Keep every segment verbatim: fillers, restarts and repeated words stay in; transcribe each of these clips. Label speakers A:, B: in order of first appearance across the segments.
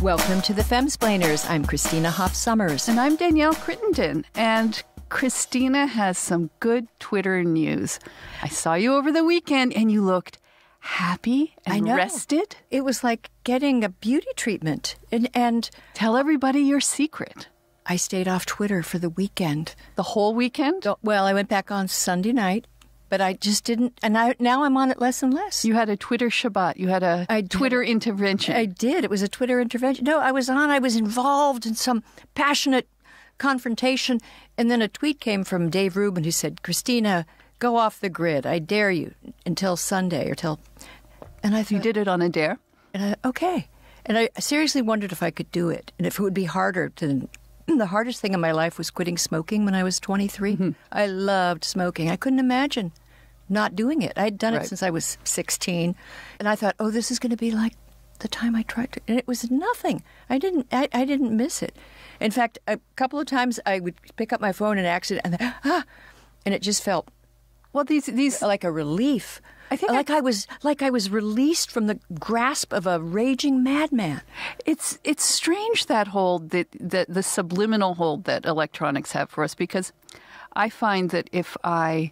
A: Welcome to the Femsplainers. I'm Christina Hoff-Summers.
B: And I'm Danielle Crittenden. And Christina has some good Twitter news. I saw you over the weekend and you looked happy and
A: I know.
B: rested.
A: It was like getting a beauty treatment. And, and
B: tell everybody your secret.
A: I stayed off Twitter for the weekend.
B: The whole weekend?
A: Well, I went back on Sunday night, but I just didn't. And I, now I'm on it less and less.
B: You had a Twitter Shabbat. You had a
A: I
B: Twitter
A: did.
B: intervention.
A: I did. It was a Twitter intervention. No, I was on. I was involved in some passionate confrontation. And then a tweet came from Dave Rubin who said, Christina, go off the grid. I dare you until Sunday or till. And I thought,
B: you did it on a dare?
A: And I, okay. And I seriously wondered if I could do it and if it would be harder to. The hardest thing in my life was quitting smoking when I was twenty-three. Mm-hmm. I loved smoking. I couldn't imagine not doing it. I'd done
B: right.
A: it since I was sixteen. And I thought, oh, this is going to be like the time I tried to. And it was nothing. I didn't I, I didn't miss it. In fact, a couple of times I would pick up my phone in accident and then, ah, and it just felt
B: well, these these
A: like a relief.
B: I think
A: like
B: I,
A: I was like I was released from the grasp of a raging madman.
B: It's it's strange that hold that the, the subliminal hold that electronics have for us, because I find that if I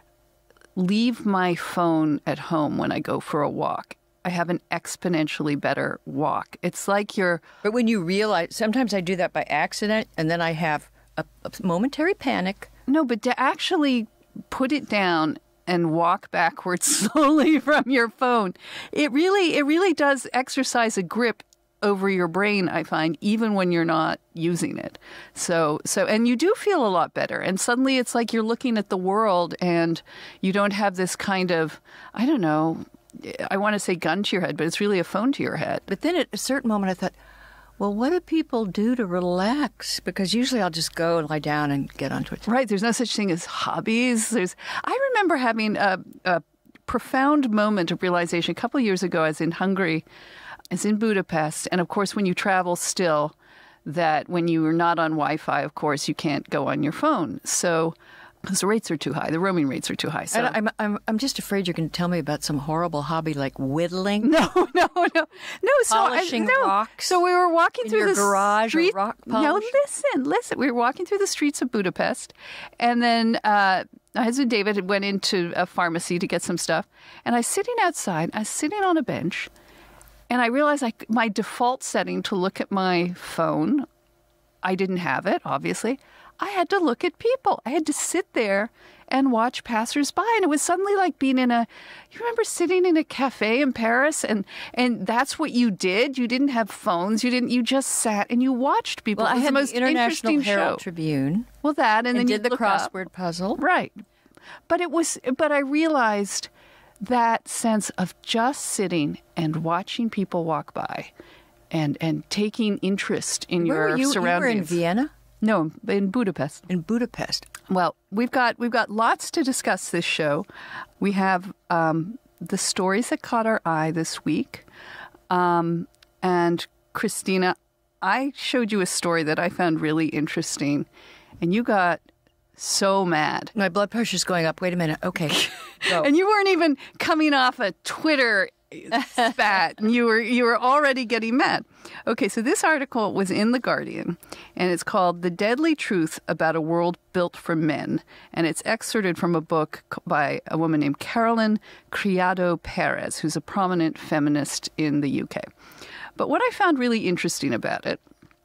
B: leave my phone at home when I go for a walk, I have an exponentially better walk. It's like you're.
A: But when you realize, sometimes I do that by accident, and then I have a, a momentary panic.
B: No, but to actually put it down and walk backwards slowly from your phone, it really, it really does exercise a grip over your brain, I find, even when you're not using it. So, so, and you do feel a lot better. And suddenly it's like you're looking at the world and you don't have this kind of, I don't know, I want to say gun to your head, but it's really a phone to your head.
A: But then at a certain moment I thought, well, what do people do to relax? Because usually I'll just go and lie down and get onto it.
B: Right. There's no such thing as hobbies. There's. I remember having a, a profound moment of realization a couple of years ago. I was in Hungary. I was in Budapest. And, of course, when you travel still, that when you are not on Wi-Fi, of course, you can't go on your phone. So because the rates are too high. The roaming rates are too high. So
A: I'm, I'm, I'm just afraid you're going to tell me about some horrible hobby like whittling.
B: No, no, no. No, so
A: polishing
B: I, no.
A: rocks.
B: So we were walking
A: in
B: through
A: your
B: the
A: garage
B: street.
A: Or rock polish.
B: No, listen, listen. We were walking through the streets of Budapest, and then uh, my husband David went into a pharmacy to get some stuff, and I was sitting outside. I was sitting on a bench, and I realized I, my default setting to look at my phone, I didn't have it, obviously. I had to look at people. I had to sit there and watch passersby. And it was suddenly like being in a, you remember sitting in a cafe in Paris and, and that's what you did? You didn't have phones. You didn't, you just sat and you watched people.
A: Well,
B: it was
A: I had
B: the most
A: the International
B: interesting
A: Herald
B: show.
A: Tribune.
B: Well, that, and,
A: and
B: then
A: did
B: you
A: the
B: look
A: crossword
B: up.
A: puzzle.
B: Right. But it was, but I realized that sense of just sitting and watching people walk by and, and taking interest in
A: Where
B: your
A: were you?
B: surroundings.
A: You were in Vienna?
B: No, in Budapest.
A: In Budapest.
B: Well, we've got we've got lots to discuss this show. We have um, the stories that caught our eye this week. Um, and Christina, I showed you a story that I found really interesting, and you got so mad.
A: My blood pressure's going up. Wait a minute. Okay. Go.
B: And you weren't even coming off a Twitter spat, and you were you were already getting mad. Okay, so this article was in The Guardian, and it's called "The Deadly Truth About a World Built for Men," and it's excerpted from a book by a woman named Carolyn Criado Perez, who's a prominent feminist in the U K. But what I found really interesting about it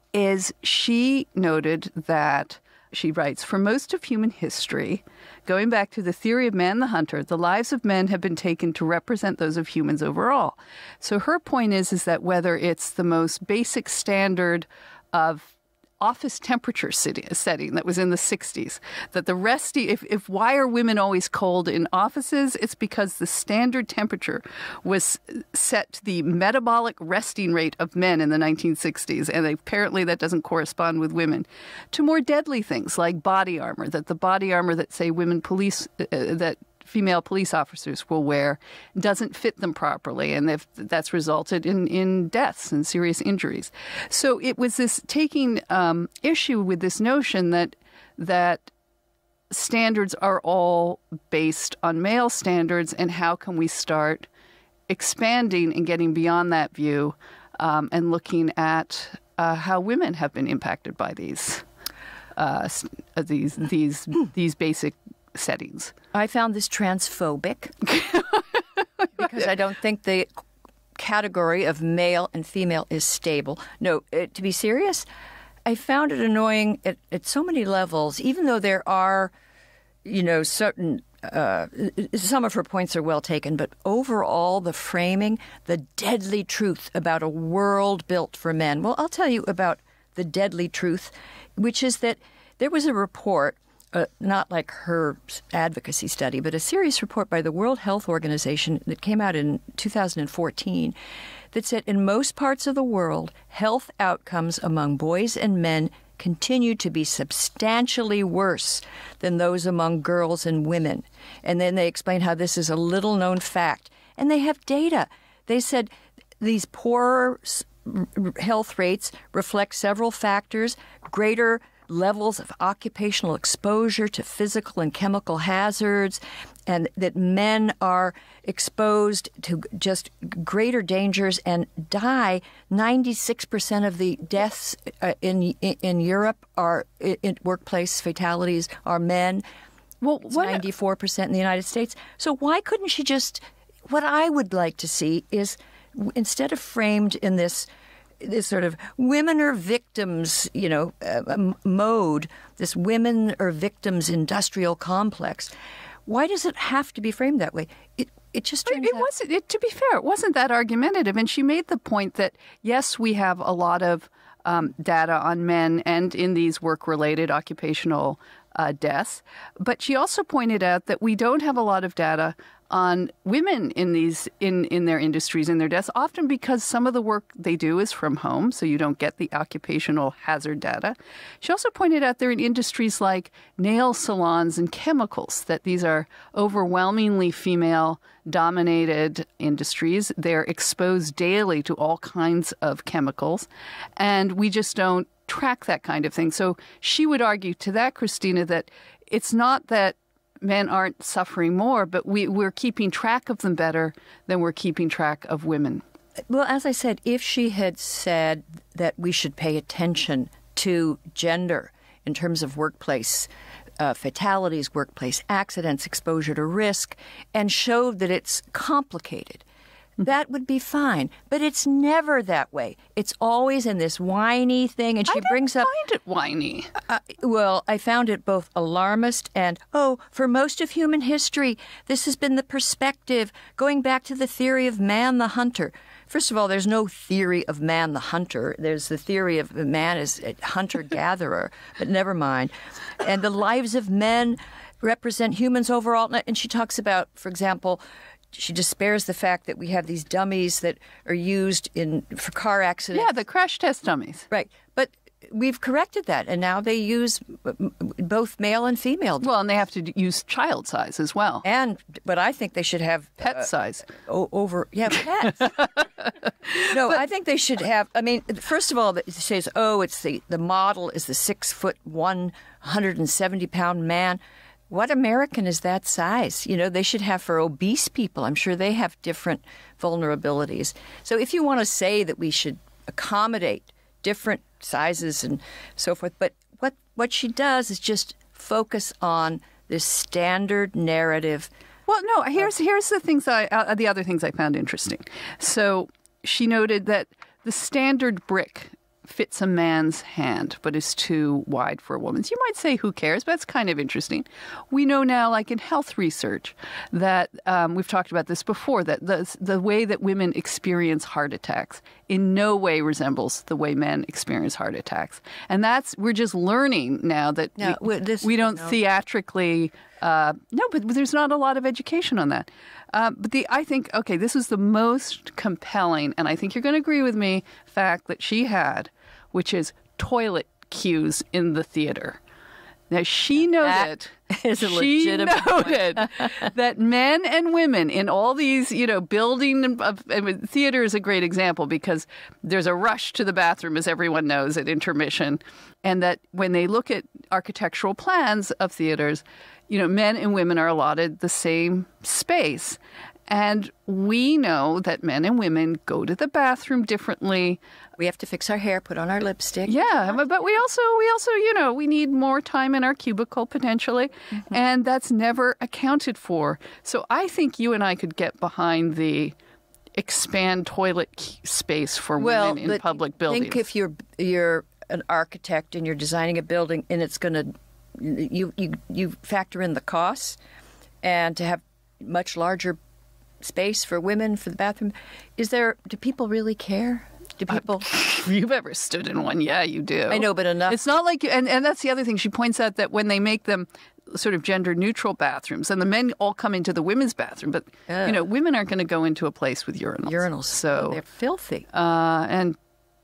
B: is she noted that, she writes, for most of human history, going back to the theory of man the hunter, the lives of men have been taken to represent those of humans overall. So her point is, is that whether it's the most basic standard of office temperature setting that was in the sixties, that the resting, if, if why are women always cold in offices? It's because the standard temperature was set to the metabolic resting rate of men in the nineteen sixties, and apparently that doesn't correspond with women. To more deadly things like body armor, that the body armor that, say, women police, uh, that female police officers will wear doesn't fit them properly, and that's resulted in, in deaths and serious injuries. So it was this taking um, issue with this notion that that standards are all based on male standards, and how can we start expanding and getting beyond that view um, and looking at uh, how women have been impacted by these uh, these these these basic settings.
A: I found this transphobic because I don't think the category of male and female is stable. No, uh, to be serious, I found it annoying at, at so many levels, even though there are, you know, certain, uh, some of her points are well taken, but overall the framing, the deadly truth about a world built for men. Well, I'll tell you about the deadly truth, which is that there was a report, uh, not like her advocacy study, but a serious report by the World Health Organization that came out in two thousand fourteen that said in most parts of the world, health outcomes among boys and men continue to be substantially worse than those among girls and women. And then they explain how this is a little-known fact. And they have data. They said these poorer health rates reflect several factors: greater levels of occupational exposure to physical and chemical hazards, and that men are exposed to just greater dangers and die. ninety-six percent of the deaths uh, in in Europe are in, in workplace fatalities are men. Well, what, ninety-four percent in the United States. So why couldn't she just? What I would like to see is, instead of framed in this this sort of women are victims, you know, uh, mode, this women are victims industrial complex. Why does it have to be framed that way? It it just turns
B: it
A: out...
B: wasn't. It, to be fair, it wasn't that argumentative, and she made the point that yes, we have a lot of um, data on men and in these work-related occupational uh, deaths, but she also pointed out that we don't have a lot of data on women in these in, in their industries, in their deaths, often because some of the work they do is from home, so you don't get the occupational hazard data. She also pointed out they're in industries like nail salons and chemicals, that these are overwhelmingly female-dominated industries. They're exposed daily to all kinds of chemicals, and we just don't track that kind of thing. So she would argue to that, Christina, that it's not that men aren't suffering more, but we, we're keeping track of them better than we're keeping track of women.
A: Well, as I said, if she had said that we should pay attention to gender in terms of workplace uh, fatalities, workplace accidents, exposure to risk, and showed that it's complicated, that would be fine. But it's never that way. It's always in this whiny thing. And she
B: I don't
A: brings up.
B: find it whiny.
A: Uh, well, I found it both alarmist and, oh, for most of human history, this has been the perspective, going back to the theory of man the hunter. First of all, there's no theory of man the hunter. There's the theory of man as a hunter-gatherer, but never mind. And the lives of men represent humans overall. And she talks about, for example, she despairs the fact that we have these dummies that are used in for car accidents.
B: Yeah, the crash test dummies.
A: Right. But we've corrected that, and now they use both male and female.
B: Well, and they have to use child size as well.
A: And, but I think they should have...
B: Pet
A: uh,
B: size.
A: O- over, yeah, pets. No, but I think they should have, I mean, first of all, it says, oh, it's the, the model is the six foot, one hundred seventy pound man. What American is that size? You know, they should have for obese people. I'm sure they have different vulnerabilities. So if you want to say that we should accommodate different sizes and so forth, but what, what she does is just focus on this standard narrative.
B: Well, no, here's here's the things I uh, the other things I found interesting. So she noted that the standard brick fits a man's hand, but is too wide for a woman's. You might say, who cares? But it's kind of interesting. We know now, like in health research, that um, we've talked about this before, that the, the way that women experience heart attacks in no way resembles the way men experience heart attacks. And that's, we're just learning now that
A: no,
B: we,
A: this,
B: we don't
A: no.
B: theatrically, uh, no, but there's not a lot of education on that. Uh, but the I think, okay, this is the most compelling, and I think you're going to agree with me, fact that she had, which is toilet queues in the theater. Now, she noted,
A: that is a
B: she
A: legitimate
B: noted that men and women in all these, you know, building, of, I mean, theater is a great example because there's a rush to the bathroom, as everyone knows, at intermission. And that when they look at architectural plans of theaters, you know, men and women are allotted the same space. And we know that men and women go to the bathroom differently.
A: We have to fix our hair, put on our lipstick.
B: Yeah, but we also, we also, you know, we need more time in our cubicle potentially, mm-hmm. and that's never accounted for. So I think you and I could get behind the expand toilet space for
A: well,
B: women in public buildings.
A: Think if you're you're an architect and you're designing a building and it's going to you you you factor in the costs and to have much larger space for women for the bathroom. Is there? Do people really care? Do people?
B: Uh, you've ever stood in one? Yeah, you do.
A: I know, but enough.
B: It's not like you, and and that's the other thing. She points out that when they make them sort of gender neutral bathrooms, and the men all come into the women's bathroom, but
A: uh,
B: you know, women aren't going to go into a place with urinals.
A: Urinals,
B: so
A: oh, they're filthy
B: uh, and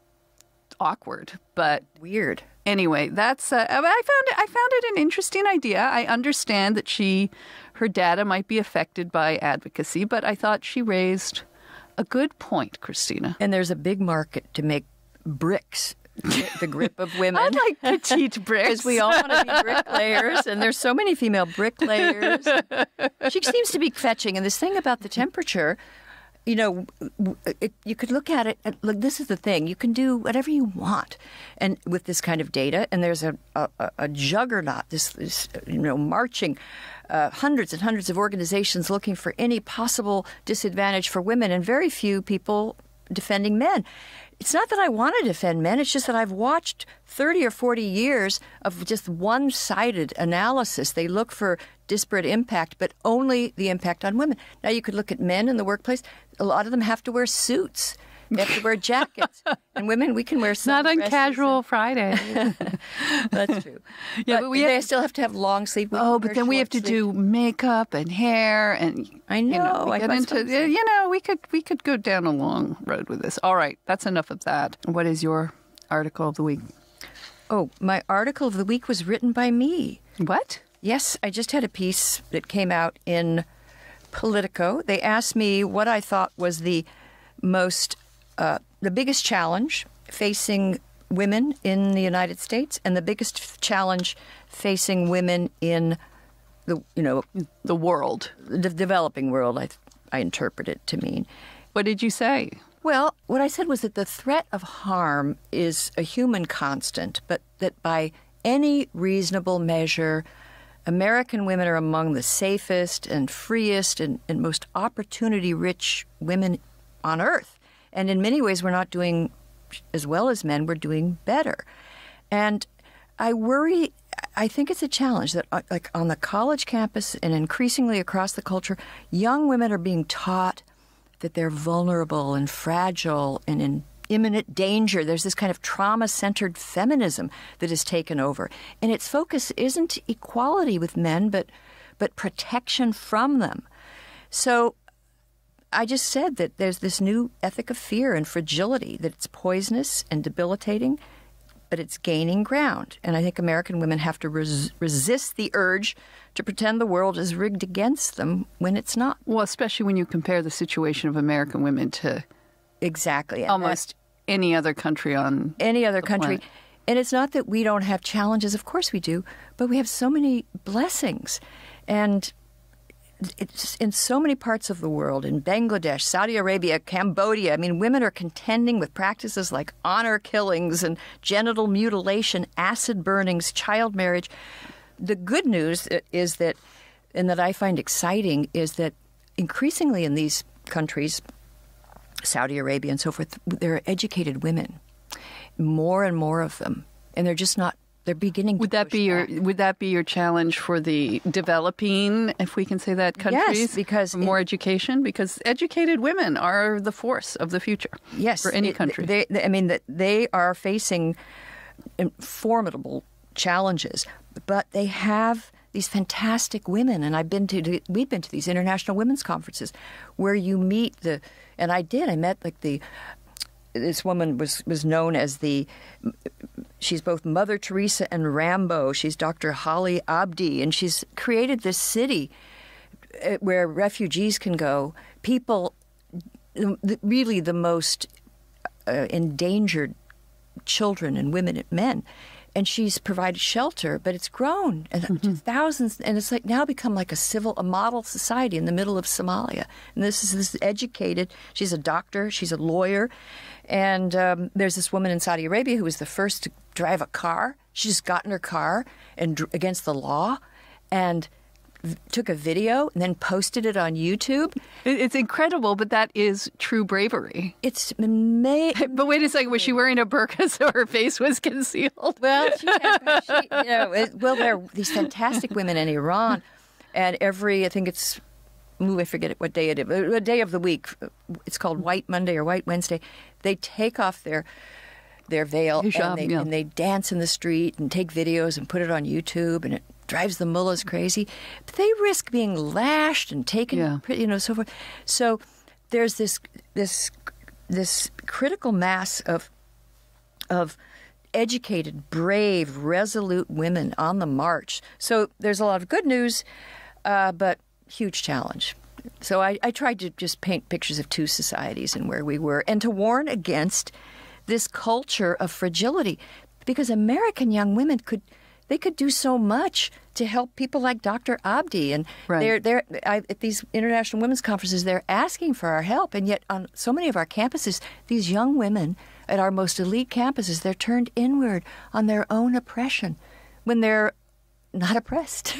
B: awkward, but
A: weird.
B: Anyway, that's uh, I found it. I found it an interesting idea. I understand that she, her data might be affected by advocacy, but I thought she raised a good point, Christina.
A: And there's a big market to make bricks. The grip of women.
B: I like petite bricks.
A: Because we all want to be bricklayers, and there's so many female bricklayers. She seems to be fetching. And this thing about the temperature, you know, it, you could look at it. And look, this is the thing. You can do whatever you want, and with this kind of data. And there's a a, a juggernaut. This, this you know, marching. Uh, hundreds and hundreds of organizations looking for any possible disadvantage for women, and very few people defending men. It's not that I want to defend men. It's just that I've watched thirty or forty years of just one-sided analysis. They look for disparate impact, but only the impact on women. Now, you could look at men in the workplace. A lot of them have to wear suits. They have to wear jackets. And women, we can wear
B: not on casual
A: and...
B: Friday.
A: That's true.
B: Yeah,
A: but,
B: but we
A: they
B: have...
A: still have to have long sleeve.
B: Oh, but then we have to sleeve. do makeup and hair, and
A: I know.
B: You know, we
A: I
B: get into, you know, we could we could go down a long road with this. All right, that's enough of that. What is your article of the week?
A: Oh, my article of the week was written by me.
B: What?
A: Yes, I just had a piece that came out in Politico. They asked me what I thought was the most, uh, the biggest challenge facing women in the United States, and the biggest challenge facing women in the, you know,
B: the world,
A: the developing world. I, I interpret it to mean.
B: What did you say?
A: Well, what I said was that the threat of harm is a human constant, but that by any reasonable measure, American women are among the safest and freest and, and most opportunity-rich women on earth. And in many ways, we're not doing as well as men. We're doing better. And I worry, I think it's a challenge that, uh, like on the college campus and increasingly across the culture, young women are being taught that they're vulnerable and fragile and in imminent danger. There's this kind of trauma-centered feminism that has taken over. And its focus isn't equality with men, but but protection from them. So I just said that there's this new ethic of fear and fragility, that it's poisonous and debilitating, but it's gaining ground. And I think American women have to res- resist the urge to pretend the world is rigged against them when it's not.
B: Well, especially when you compare the situation of American women to
A: exactly
B: almost any other country on
A: any other country.
B: Planet.
A: And it's not that we don't have challenges. Of course we do. But we have so many blessings. And it's in so many parts of the world, in Bangladesh, Saudi Arabia, Cambodia. I mean, women are contending with practices like honor killings and genital mutilation, acid burnings, child marriage. The good news is that, and that I find exciting, is that increasingly in these countries, Saudi Arabia and so forth, there are educated women, more and more of them, and they're just not. They're beginning.
B: Would
A: to
B: that be
A: back.
B: your? Would that be your challenge for the developing, if we can say that, countries?
A: Yes, because
B: for more
A: it,
B: education, because educated women are the force of the future.
A: Yes,
B: for any
A: it,
B: country.
A: They, they, I mean, that they are facing formidable challenges, but they have these fantastic women, and I've been to. We've been to these international women's conferences where you meet the. And I did. I met like the. This woman was, was known as the, she's both Mother Teresa and Rambo. She's Doctor Holly Abdi, and she's created this city where refugees can go. People, really the most uh, endangered children and women and men. and she's provided shelter, but it's grown and
B: Mm-hmm.
A: to thousands, and it's like now become like a civil, a model society in the middle of Somalia. And this is this educated. She's a doctor. She's a lawyer, and um, there's this woman in Saudi Arabia who was the first to drive a car. She just got in her car and dr- against the law, and v- took a video and then posted it on YouTube.
B: It- It's incredible, but that is true bravery.
A: It's amazing.
B: But wait a second, was she wearing a burqa so her face was concealed?
A: Well, she has, she, you know, it, well, there are these fantastic women in Iran, and every, I think it's, ooh, I forget what day it is, a day of the week, it's called White Monday or White Wednesday, they take off their their veil
B: Hijab,
A: and, they,
B: yeah.
A: and they dance in the street and take videos and put it on YouTube, and it drives the mullahs crazy. But they risk being lashed and taken,
B: Yeah.
A: you know, so forth. So there's this this this critical mass of of educated, brave, resolute women on the march. So there's a lot of good news, uh, but huge challenge. So I, I tried to just paint pictures of two societies and where we were, and to warn against this culture of fragility, because American young women could they could do so much to help people like Doctor Abdi, and
B: Right.
A: they're they're I, at these international women's conferences they're asking for our help, and yet on so many of our campuses, these young women at our most elite campuses, they're turned inward on their own oppression when they're not oppressed.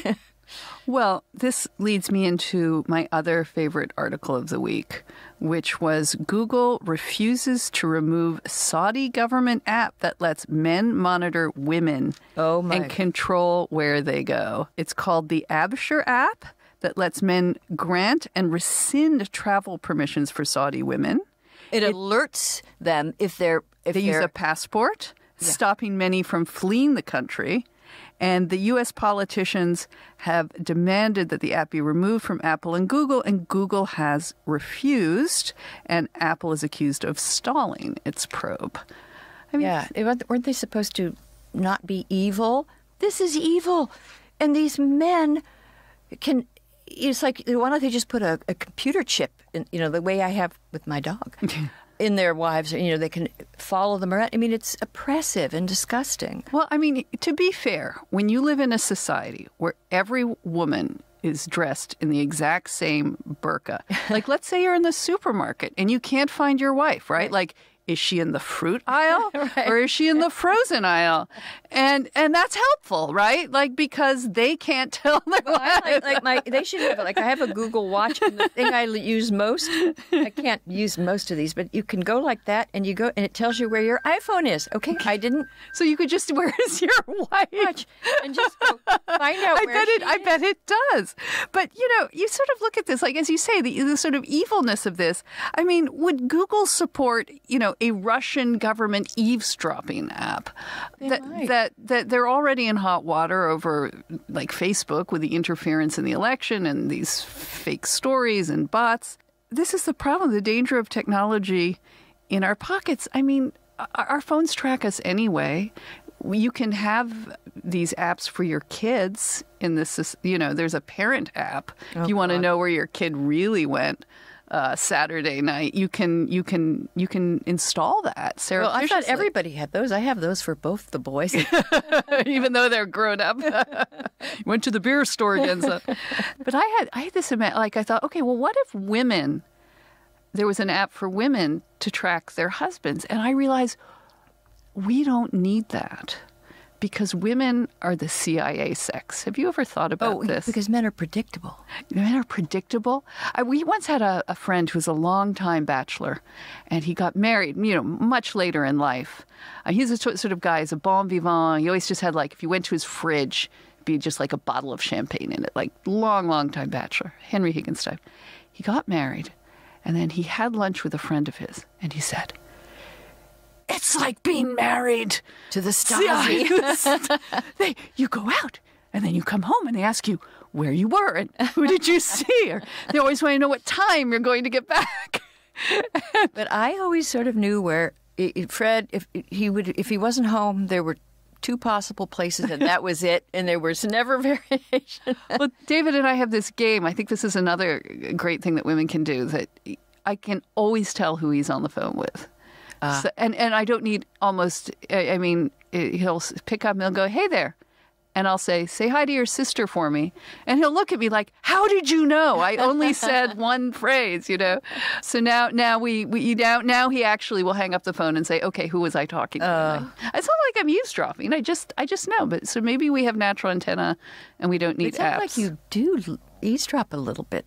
B: Well, this leads me into my other favorite article of the week, which was Google refuses to remove Saudi government app that lets men monitor women
A: Oh, my.
B: and control where they go. It's called the Abshir app that lets men grant and rescind travel permissions for Saudi women.
A: It, alerts them if they're if
B: They use
A: they're,
B: a passport, stopping many from fleeing the country. And the U S politicians have demanded that the app be removed from Apple and Google, and Google has refused, and Apple is accused of stalling its probe. I mean,
A: yeah, they weren't weren't they supposed to not be evil? This is evil, and these men can. It's like why don't they just put a, a computer chip in, you know, the way I have with my dog, in their wives? You know, they can follow them around. I mean, it's oppressive and disgusting.
B: Well, I mean, to be fair, when you live in a society where every woman is dressed in the exact same burqa, like let's say you're in the supermarket and you can't find your wife, right?
A: Right.
B: Like, is she in the fruit aisle
A: Right.
B: or is she in the frozen aisle? And and that's helpful, right? Like because they can't tell their
A: Well, I
B: wives.
A: like, like my. They should have like I have a Google Watch, and the thing I use most. I can't use most of these, but you can go like that, and you go, and it tells you where your iPhone is. Okay, I didn't
B: So you could just, where is your wife?
A: watch, and just go find out
B: I
A: where
B: bet
A: she
B: it. I
A: is.
B: bet it does. But you know, you sort of look at this, like as you say, the, the sort of evilness of this. I mean, would Google support, you know, a Russian government eavesdropping app? That
A: might.
B: that that they're already in hot water over, like Facebook, with the interference in the election and these fake stories and bots. This is the problem: the danger of technology in our pockets. I mean, our our phones track us anyway. You can have these apps for your kids in this, you know, there's a parent app.
A: Oh,
B: if you want to
A: God.
B: know where your kid really went uh, Saturday night, you can you can you can install that
A: Well, I thought
B: surreptitiously.
A: everybody had those. I have those for both the boys.
B: Even though they're grown up. You went to the beer store again. So. But I had I had this ima- like I thought, okay, well, what if women? There was an app for women to track their husbands, and I realized we don't need that because women are the C I A sex. Have you ever thought about
A: Oh,
B: this?
A: because men are predictable.
B: Men are predictable. I, we once had a, a friend who was a long-time bachelor, and he got married, you know, much later in life. Uh, he's a t- sort of guy, he's a bon vivant. He always just had, like, if you went to his fridge, it'd be just like a bottle of champagne in it, like long, long-time bachelor, Henry Higgins type. He got married, and then he had lunch with a friend of his, and he said, "It's like being married
A: To the Stasi.
B: they, you go out and then you come home and they ask you where you were and who did you see. Or they always want to know what time you're going to get back.
A: But I always sort of knew where it, it- Fred, if he would, if he wasn't home, there were two possible places, and that was it. And there was never variation.
B: Well, David and I have this game. I think this is another great thing that women can do, that I can always tell who he's on the phone with. So, and, and I don't need almost, I, I mean, he'll pick up and he'll go, hey there. And I'll say, say hi to your sister for me. And he'll look at me like, how did you know? I only said one phrase, you know. So now now we, we now now he actually will hang up the phone and say, okay, who was I talking to? Uh, it's not like I'm eavesdropping. I just I just know. But so maybe we have natural antenna and we don't need
A: it sounds
B: apps.
A: like you do eavesdrop a little bit.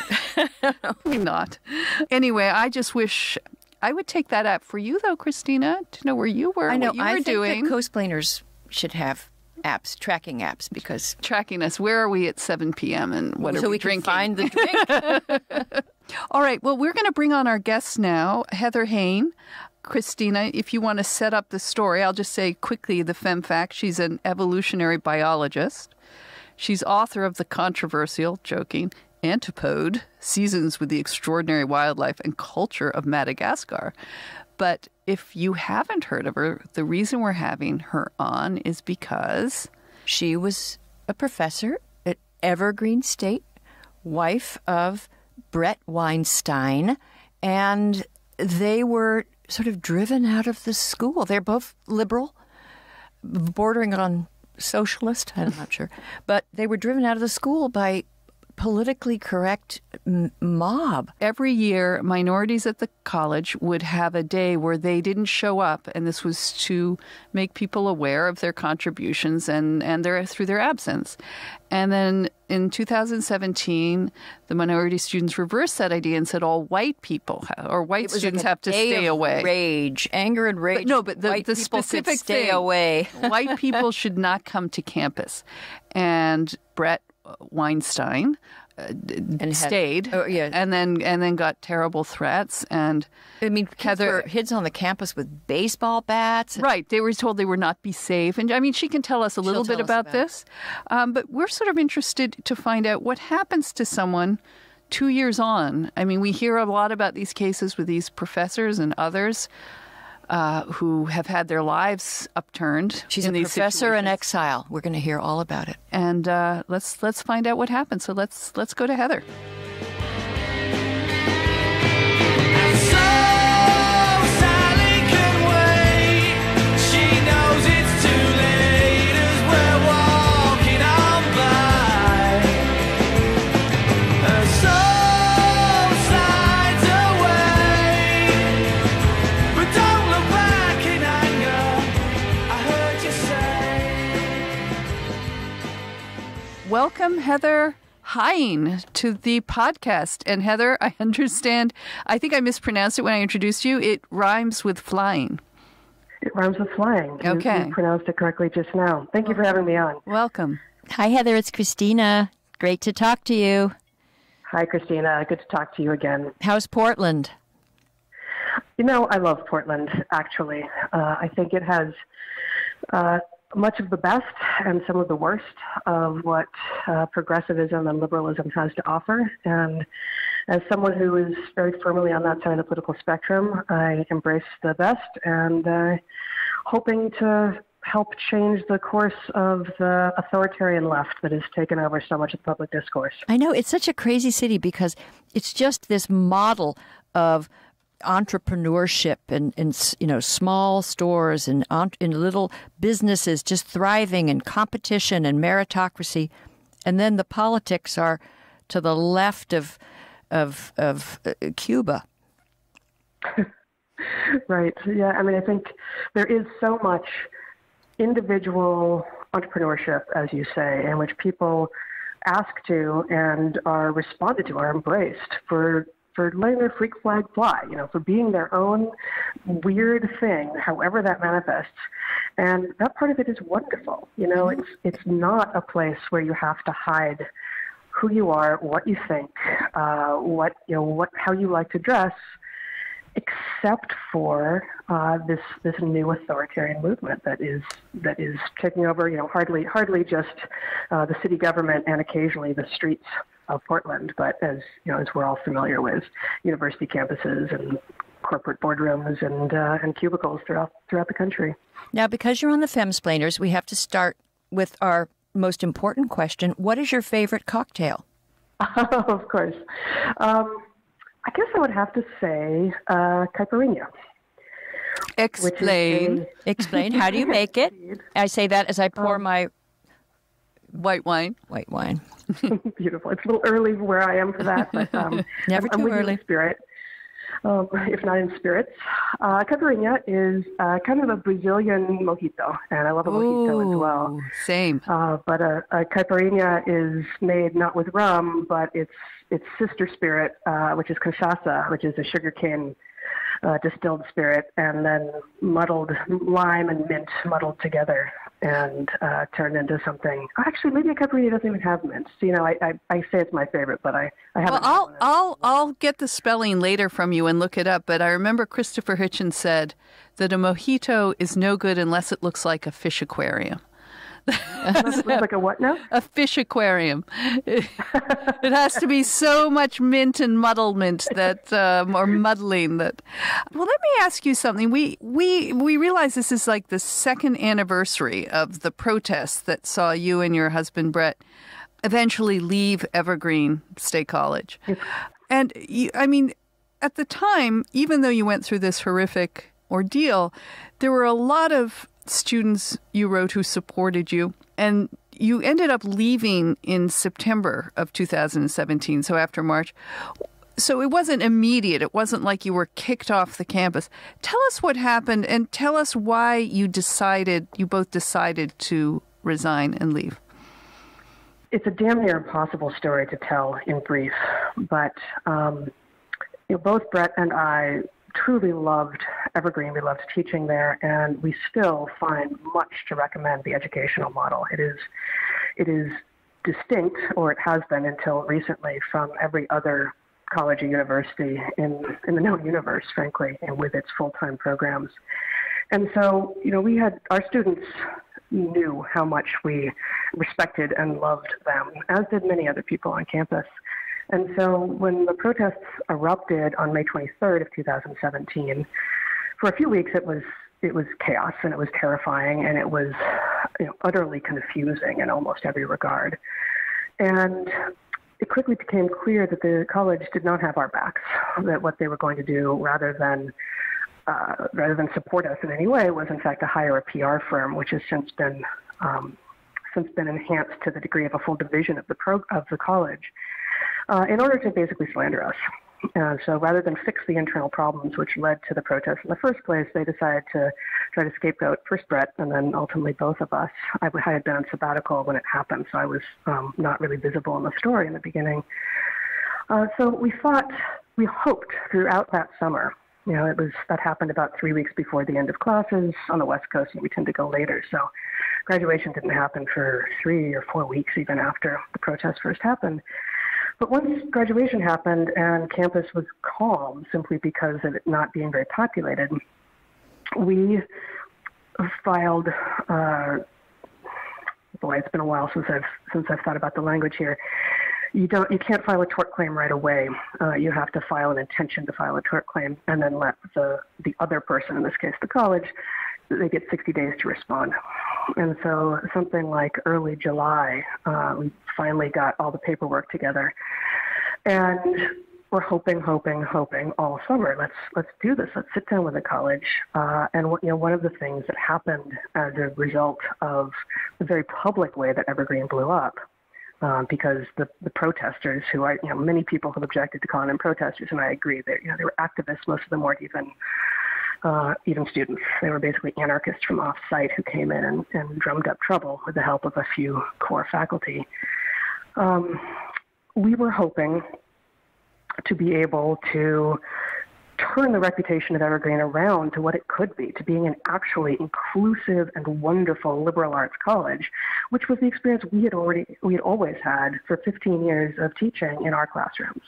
B: Maybe not. Anyway, I just wish I would take that app for you, though, Christina, to know where you were,
A: I know.
B: what you
A: I
B: were
A: think
B: doing.
A: that cosplaners should have apps, tracking apps, because
B: tracking us. Where are we at seven p.m. and what
A: so
B: are we,
A: we
B: drinking?
A: can find the drink.
B: All right. Well, we're going to bring on our guests now, Heather Heying. Christina, if you want to set up the story, I'll just say quickly the fem fact. She's an evolutionary biologist. She's author of the controversial, joking, Antipode, Seasons with the Extraordinary Wildlife and Culture of Madagascar. But if you haven't heard of her, the reason we're having her on is because
A: she was a professor at Evergreen State, wife of Bret Weinstein, and they were sort of driven out of the school. They're both liberal, bordering on socialist, I'm not sure, but they were driven out of the school by politically correct m- mob.
B: Every year, minorities at the college would have a day where they didn't show up, and this was to make people aware of their contributions and, and their through their absence. And then in two thousand seventeen, the minority students reversed that idea and said all white people ha- or white students
A: like
B: have to stay away.
A: Rage, anger, and rage.
B: But no, but the,
A: white
B: the
A: people
B: specific
A: stay
B: thing,
A: away.
B: White people should not come to campus, and Bret Weinstein uh,
A: and
B: stayed,
A: had, oh, yeah.
B: and then and then got terrible threats. And
A: I mean, kids
B: Heather,
A: were kids on the campus with baseball bats.
B: Right, they were told they would not be safe. And I mean, she can tell us a little
A: She'll
B: bit about,
A: about
B: this, um, but we're sort of interested to find out what happens to someone two years on. I mean, we hear a lot about these cases with these professors and others. Uh, who have had their lives upturned.
A: She's
B: in
A: a
B: these
A: professor in
B: situations.
A: exile. We're going to hear all about it.
B: And uh, let's let's find out what happened. So let's let's go to Heather. Welcome, Heather Heying, to the podcast. And Heather, I understand, I think I mispronounced it when I introduced you. It rhymes with flying.
C: It rhymes with flying. You,
B: okay.
C: You pronounced it correctly just now. Thank you for having me on.
B: Welcome.
A: Hi, Heather. It's Christina. Great to talk to you.
C: Hi, Christina. Good to talk to you again.
A: How's Portland?
C: You know, I love Portland, actually. Uh, I think it has uh, much of the best and some of the worst of what uh, progressivism and liberalism has to offer. And as someone who is very firmly on that side of the political spectrum, I embrace the best and uh, hoping to help change the course of the authoritarian left that has taken over so much of the public discourse.
A: I know, it's such a crazy city because it's just this model of entrepreneurship and, and you know, small stores and in little businesses just thriving and competition and meritocracy. And then the politics are to the left of of of uh, Cuba.
C: Right. Yeah. I mean, I think there is so much individual entrepreneurship, as you say, in which people ask to and are responded to, are embraced for for letting their freak flag fly, you know, for being their own weird thing, however that manifests. And that part of it is wonderful. You know, it's it's not a place where you have to hide who you are, what you think, uh, what you know, what how you like to dress, except for uh, this this new authoritarian movement that is that is taking over. You know, hardly hardly just uh, the city government and occasionally the streets of Portland, but as you know, as we're all familiar with, university campuses and corporate boardrooms and uh, and cubicles throughout throughout the country.
A: Now, because you're on the Femsplainers, we have to start with our most important question: what is your favorite cocktail?
C: Oh, of course. Um, I guess I would have to say uh, caipirinha.
B: Explain.
C: A,
A: Explain. How do you make it? I say that as I pour um, my
B: white wine.
A: White wine.
C: Beautiful. It's a little early where I am for that, but um,
A: never
C: I'm,
A: too
C: I'm
A: early.
C: In spirit, um, if not in spirits. Uh, caipirinha is uh, kind of a Brazilian mojito, and I love a mojito
B: Ooh,
C: as well.
B: Same.
C: Uh, but a, a caipirinha is made not with rum, but its its sister spirit, uh, which is cachaça, which is a sugarcane uh, distilled spirit, and then muddled lime and mint muddled together and uh, turned into something. Actually, maybe a caipirinha doesn't even have mint. So, you know, I, I, I say it's my favorite, but I, I haven't.
B: Well, I'll I'll I'll get the spelling later from you and look it up. But I remember Christopher Hitchens said that a mojito is no good unless it looks like a fish aquarium.
C: Looks like a what now?
B: A fish aquarium. It, it has to be so much mint and muddlement that, um, or muddling that. Well, let me ask you something. We we we realize this is like the second anniversary of the protests that saw you and your husband Bret eventually leave Evergreen State College.
C: Yes.
B: And you, I mean, at the time, even though you went through this horrific ordeal, there were a lot of students you wrote who supported you, and you ended up leaving in September of two thousand seventeen, so after March. So it wasn't immediate. It wasn't like you were kicked off the campus. Tell us what happened, and tell us why you decided, you both decided to resign and leave.
C: It's a damn near impossible story to tell in brief, but um, you know, both Bret and I truly loved Evergreen. We loved teaching there, and we still find much to recommend the educational model. It is, it is distinct, or it has been until recently, from every other college or university in, in the known universe, frankly, and with its full-time programs. And so, you know, we had, our students knew how much we respected and loved them, as did many other people on campus. And so when the protests erupted on May twenty-third of two thousand seventeen, for a few weeks it was it was chaos, and it was terrifying, and it was, you know, utterly confusing in almost every regard. And it quickly became clear that the college did not have our backs, that what they were going to do, rather than uh, rather than support us in any way, was in fact to hire a P R firm, which has since been um, since been enhanced to the degree of a full division of the pro- of the college. Uh, in order to basically slander us. Uh, so rather than fix the internal problems which led to the protests in the first place, they decided to try to scapegoat first Bret and then ultimately both of us. I, I had been on sabbatical when it happened, so I was um, not really visible in the story in the beginning. Uh, so we thought, we hoped throughout that summer, you know, it was, that happened about three weeks before the end of classes on the West Coast, and we tend to go later. So graduation didn't happen for three or four weeks even after the protests first happened. But once graduation happened and campus was calm simply because of it not being very populated, we filed, uh, boy, it's been a while since I've since I've thought about the language here. You don't, you can't file a tort claim right away. Uh, you have to file an intention to file a tort claim, and then let the the other person, in this case the college, they get sixty days to respond. And so something like early July, uh, we finally got all the paperwork together. And we're hoping, hoping, hoping all summer, let's let's do this. Let's sit down with the college. Uh, and you know, one of the things that happened as a result of the very public way that Evergreen blew up, uh, because the, the protesters, who I, you know, many people have objected to calling them protesters, and I agree, that you know, they were activists. Most of them weren't even Uh, even students. They were basically anarchists from off-site who came in and, and drummed up trouble with the help of a few core faculty. Um, we were hoping to be able to turn the reputation of Evergreen around to what it could be, to being an actually inclusive and wonderful liberal arts college, which was the experience we had already, we had always had for fifteen years of teaching in our classrooms.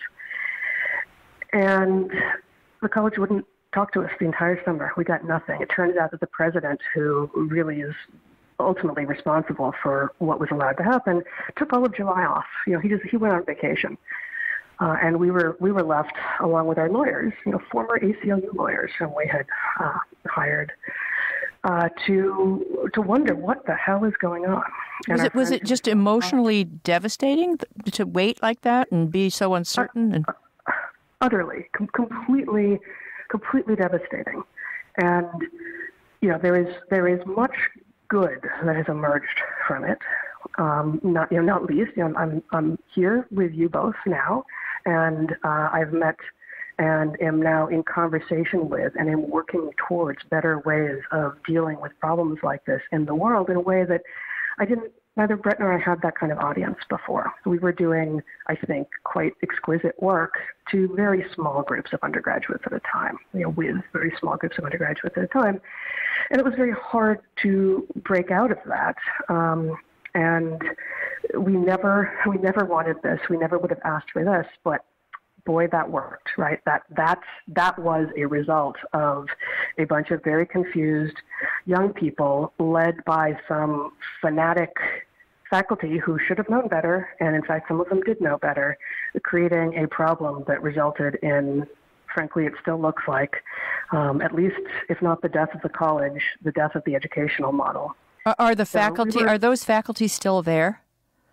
C: And the college wouldn't talk to us the entire summer. We got nothing. It turns out that the president, who really is ultimately responsible for what was allowed to happen, took all of July off. You know, he just he went on vacation, uh, and we were we were left along with our lawyers, you know, former A C L U lawyers whom we had uh, hired, uh, to to wonder what the hell is going on.
A: Was it was it just emotionally devastating to wait like that and be so uncertain? And
C: uh, utterly, com- completely. completely devastating. And, you know, there is there is much good that has emerged from it. Um, not, you know, not least, you know, I'm I'm here with you both now, and uh, I've met and am now in conversation with and am working towards better ways of dealing with problems like this in the world in a way that I didn't, neither Bret nor I had that kind of audience before. We were doing, I think, quite exquisite work to very small groups of undergraduates at a time, you know, with very small groups of undergraduates at a time. And it was very hard to break out of that. Um, and we never, we never wanted this. We never would have asked for this, but boy, that worked, right? That that that was a result of a bunch of very confused young people led by some fanatic faculty who should have known better, and in fact, some of them did know better, creating a problem that resulted in, frankly, it still looks like, um, at least, if not the death of the college, the death of the educational model.
A: Are, are the faculty,
C: so we were,
A: are those faculty still there?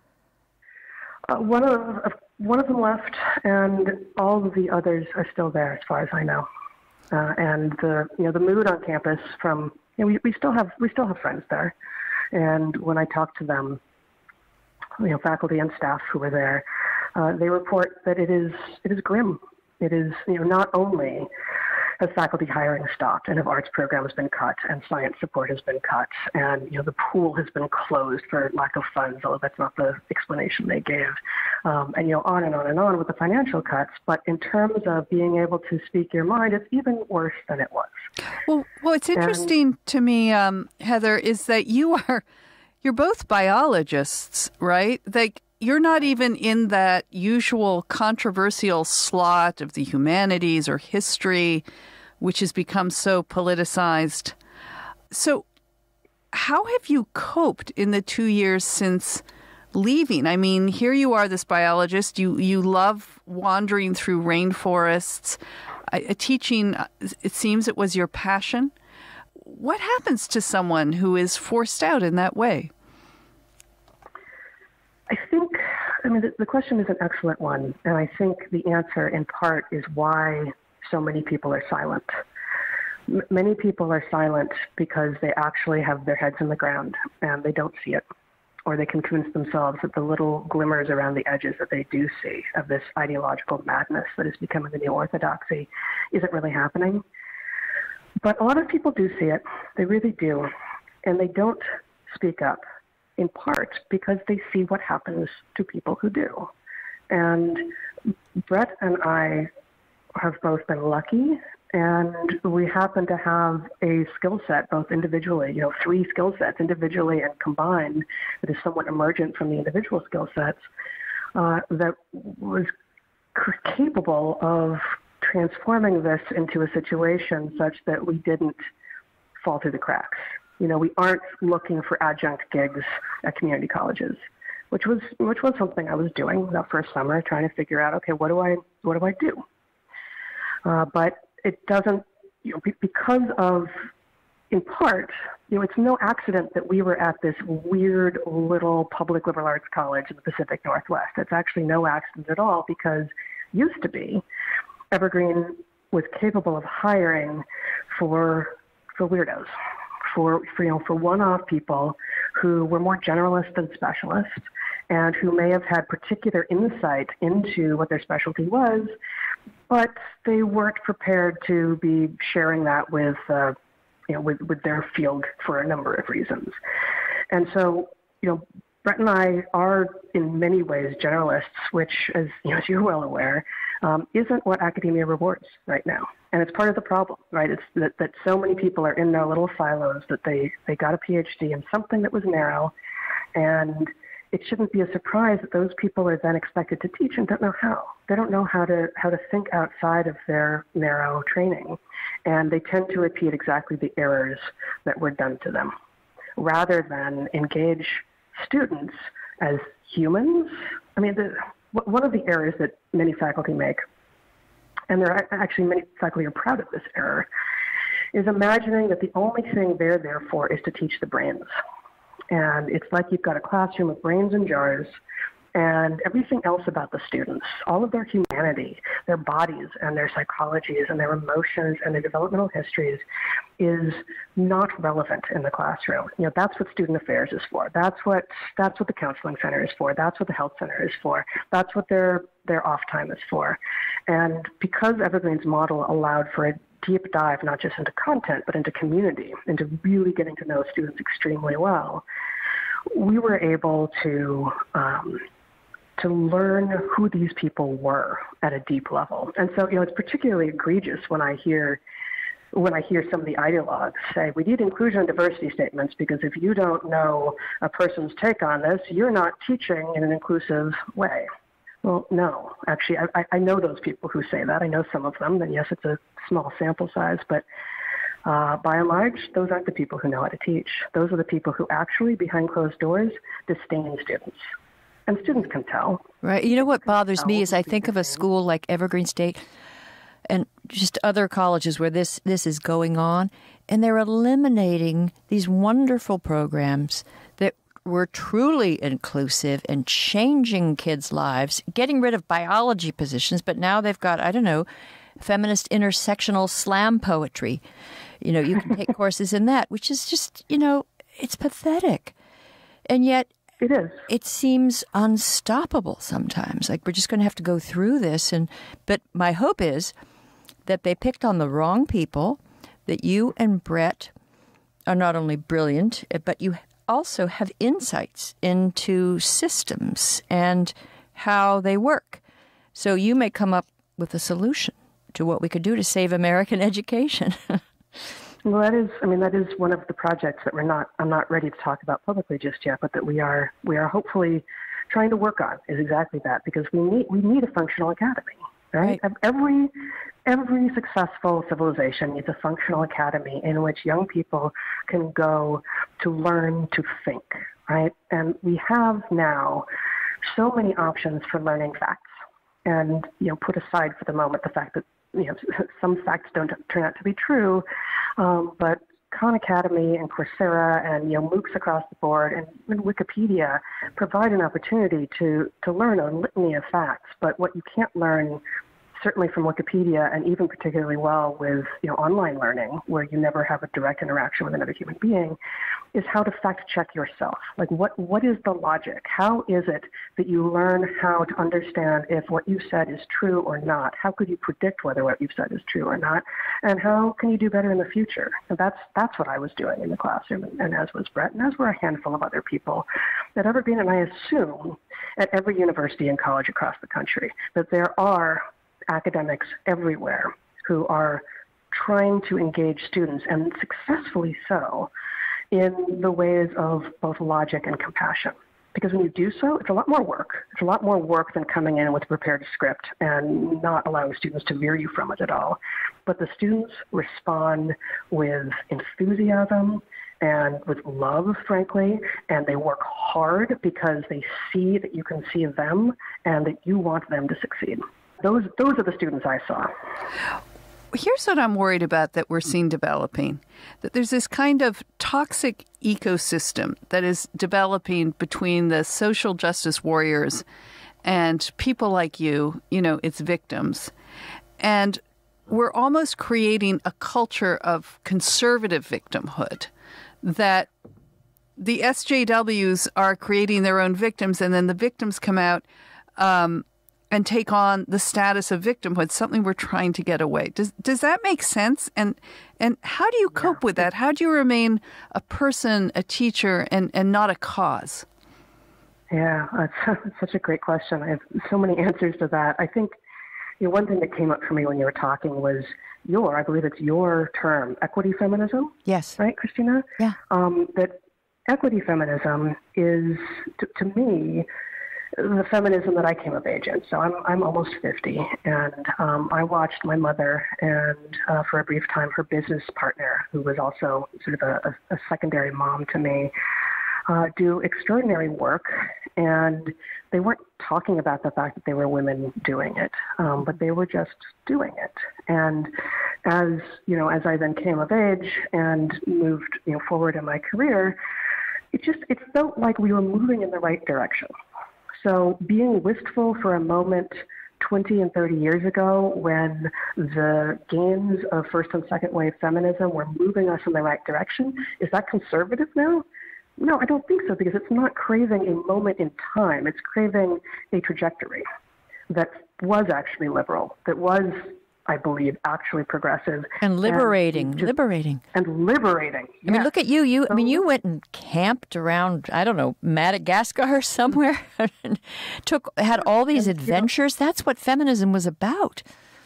C: Uh, one of one of them left, and all of the others are still there, as far as I know. Uh, and the you know the mood on campus from you know, we we still have we still have friends there, and when I talk to them, you know, faculty and staff who were there, uh, they report that it is it is grim. It is you know not only has faculty hiring stopped and have arts programs been cut and science support has been cut and you know the pool has been closed for lack of funds, although that's not the explanation they gave, um, and you know on and on and on with the financial cuts. But in terms of being able to speak your mind, it's even worse than it was.
B: Well, what's interesting and, to me, um, Heather, is that you are you're both biologists, right? Like, you're not even in that usual controversial slot of the humanities or history, which has become so politicized. So how have you coped in the two years since leaving? I mean, here you are, this biologist. You you love wandering through rainforests. I, teaching, it seems it was your passion. What happens to someone who is forced out in that way?
C: I think, I mean, the, the question is an excellent one, and I think the answer in part is why so many people are silent. M- many people are silent because they actually have their heads in the ground and they don't see it, or they can convince themselves that the little glimmers around the edges that they do see of this ideological madness that is becoming the new orthodoxy isn't really happening. But a lot of people do see it, they really do, and they don't speak up. In part because they see what happens to people who do. And Bret and I have both been lucky, and we happen to have a skill set, both individually, you know, three skill sets individually and combined, that is somewhat emergent from the individual skill sets, uh, that was c- capable of transforming this into a situation such that we didn't fall through the cracks. You know, we aren't looking for adjunct gigs at community colleges, which was which was something I was doing that first summer, trying to figure out, okay, what do I what do I do? Uh, but it doesn't, you know, because of, in part, you know, it's no accident that we were at this weird little public liberal arts college in the Pacific Northwest. It's actually no accident at all, because used to be, Evergreen was capable of hiring for for weirdos. For, for, you know, for one-off people who were more generalist than specialists and who may have had particular insight into what their specialty was, but they weren't prepared to be sharing that with, uh, you know, with, with their field for a number of reasons. And so, you know, Bret and I are in many ways generalists, which, as, you know, as you're well aware, um, isn't what academia rewards right now. And it's part of the problem, right? It's that, that so many people are in their little silos that they, they got a P H D in something that was narrow, and it shouldn't be a surprise that those people are then expected to teach and don't know how. They don't know how to how to think outside of their narrow training, and they tend to repeat exactly the errors that were done to them, rather than engage students as humans. I mean, the, one of the errors that many faculty make, and there are actually many faculty are proud of this error, is imagining that the only thing they're there for is to teach the brains. And it's like you've got a classroom of brains in jars, And everything else about the students, all of their humanity, their bodies and their psychologies and their emotions and their developmental histories is not relevant in the classroom. You know, that's what student affairs is for. That's what that's what the counseling center is for. That's what the health center is for. That's what their their off time is for. And because Evergreen's model allowed for a deep dive, not just into content, but into community, into really getting to know students extremely well, we were able to um, to learn who these people were at a deep level. And so, you know, it's particularly egregious when I hear when I hear some of the ideologues say, we need inclusion and diversity statements because if you don't know a person's take on this, you're not teaching in an inclusive way. Well, no, actually, I, I know those people who say that. I know some of them, and yes, it's a small sample size, but uh, by and large, those aren't the people who know how to teach. Those are the people who actually, behind closed doors, disdain students. And students can tell.
A: Right. You know what bothers me is I think of a school like Evergreen State and just other colleges where this, this is going on, and they're eliminating these wonderful programs that were truly inclusive and changing kids' lives, getting rid of biology positions, but now they've got, I don't know, feminist intersectional slam poetry. You know, you can take courses in that, which is just, you know, it's pathetic. And yet,
C: It is.
A: It seems unstoppable sometimes. Like we're just going to have to go through this. And but my hope is that they picked on the wrong people, that you and Bret are not only brilliant, but you also have insights into systems and how they work. So you may come up with a solution to what we could do to save American education.
C: Well, that is, I mean, that is one of the projects that we're not, I'm not ready to talk about publicly just yet, but that we are, we are hopefully trying to work on is exactly that, because we need, we need a functional academy, right? right. Every, every successful civilization needs a functional academy in which young people can go to learn to think, right? And we have now so many options for learning facts. And, you know, put aside for the moment the fact that, you know, some facts don't turn out to be true, um, but Khan Academy and Coursera and, you know, MOOCs across the board and, and Wikipedia provide an opportunity to, to learn a litany of facts. But what you can't learn, certainly from Wikipedia, and even particularly well with, you know, online learning, where you never have a direct interaction with another human being, is how to fact check yourself. Like, what, what is the logic? How is it that you learn how to understand if what you said is true or not? How could you predict whether what you've said is true or not? And how can you do better in the future? And that's, that's what I was doing in the classroom, and, and as was Bret, and as were a handful of other people at Evergreen, and I assume at every university and college across the country, that there are academics everywhere who are trying to engage students, and successfully so, in the ways of both logic and compassion. Because when you do so, it's a lot more work. It's a lot more work than coming in with a prepared script and not allowing students to veer you from it at all. But the students respond with enthusiasm and with love, frankly, and they work hard because they see that you can see them and that you want them to succeed. Those those are the students I saw.
B: Here's what I'm worried about that we're seeing developing, that there's this kind of toxic ecosystem that is developing between the social justice warriors and people like you, you know, its victims. And we're almost creating a culture of conservative victimhood, that the S J Ws are creating their own victims, and then the victims come out um, and take on the status of victimhood, something we're trying to get away. Does does that make sense? And and how do you cope with that? How do you remain a person, a teacher, and, and not a cause?
C: Yeah, that's such a great question. I have so many answers to that. I think, you know, one thing that came up for me when you were talking was your, I believe it's your term, equity feminism.
A: Yes.
C: Right, Christina?
A: Yeah.
C: Um, that equity feminism is, to, to me, the feminism that I came of age in. So I'm I'm almost fifty, and um, I watched my mother and uh, for a brief time her business partner, who was also sort of a, a, a secondary mom to me, uh, do extraordinary work. And they weren't talking about the fact that they were women doing it, um, but they were just doing it. And as you know, as I then came of age and moved you know forward in my career, it just it felt like we were moving in the right direction. So being wistful for a moment twenty and thirty years ago, when the gains of first and second wave feminism were moving us in the right direction, is that conservative now? No, I don't think so, because it's not craving a moment in time. It's craving a trajectory that was actually liberal, that was, I believe, actually progressive.
A: And liberating, and just, liberating.
C: And liberating.
A: I mean, look at you. You, so, I mean, you went and camped around, I don't know, Madagascar or somewhere, and took, had all these adventures. That's what feminism was about.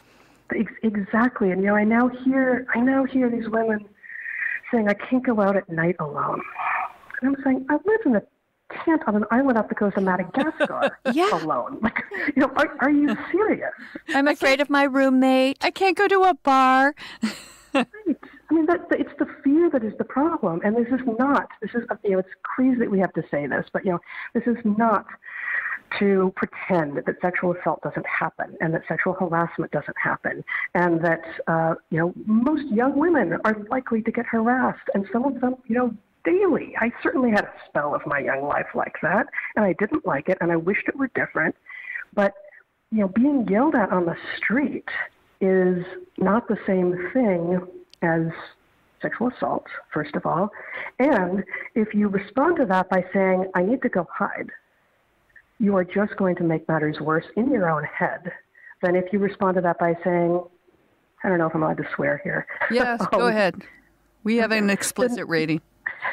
C: Exactly. And, you know, I now hear, I now hear these women saying, I can't go out at night alone. And I'm saying, I live in a tent on an island off the coast of Madagascar
A: yeah.
C: alone. Like, you know, are, are you serious?
A: I'm afraid of my roommate.
B: I can't go to a bar.
C: Right. I mean, that, it's the fear that is the problem. And this is not, this is, you know, it's crazy that we have to say this, but, you know, this is not to pretend that sexual assault doesn't happen and that sexual harassment doesn't happen and that, uh, you know, most young women are likely to get harassed, and some of them, you know, daily. I certainly had a spell of my young life like that, and I didn't like it, and I wished it were different. But, you know, being yelled at on the street is not the same thing as sexual assault, first of all. And if you respond to that by saying, I need to go hide, you are just going to make matters worse in your own head than if you respond to that by saying, I don't know if I'm allowed to swear here.
B: Yes, um, go ahead. We have an explicit rating.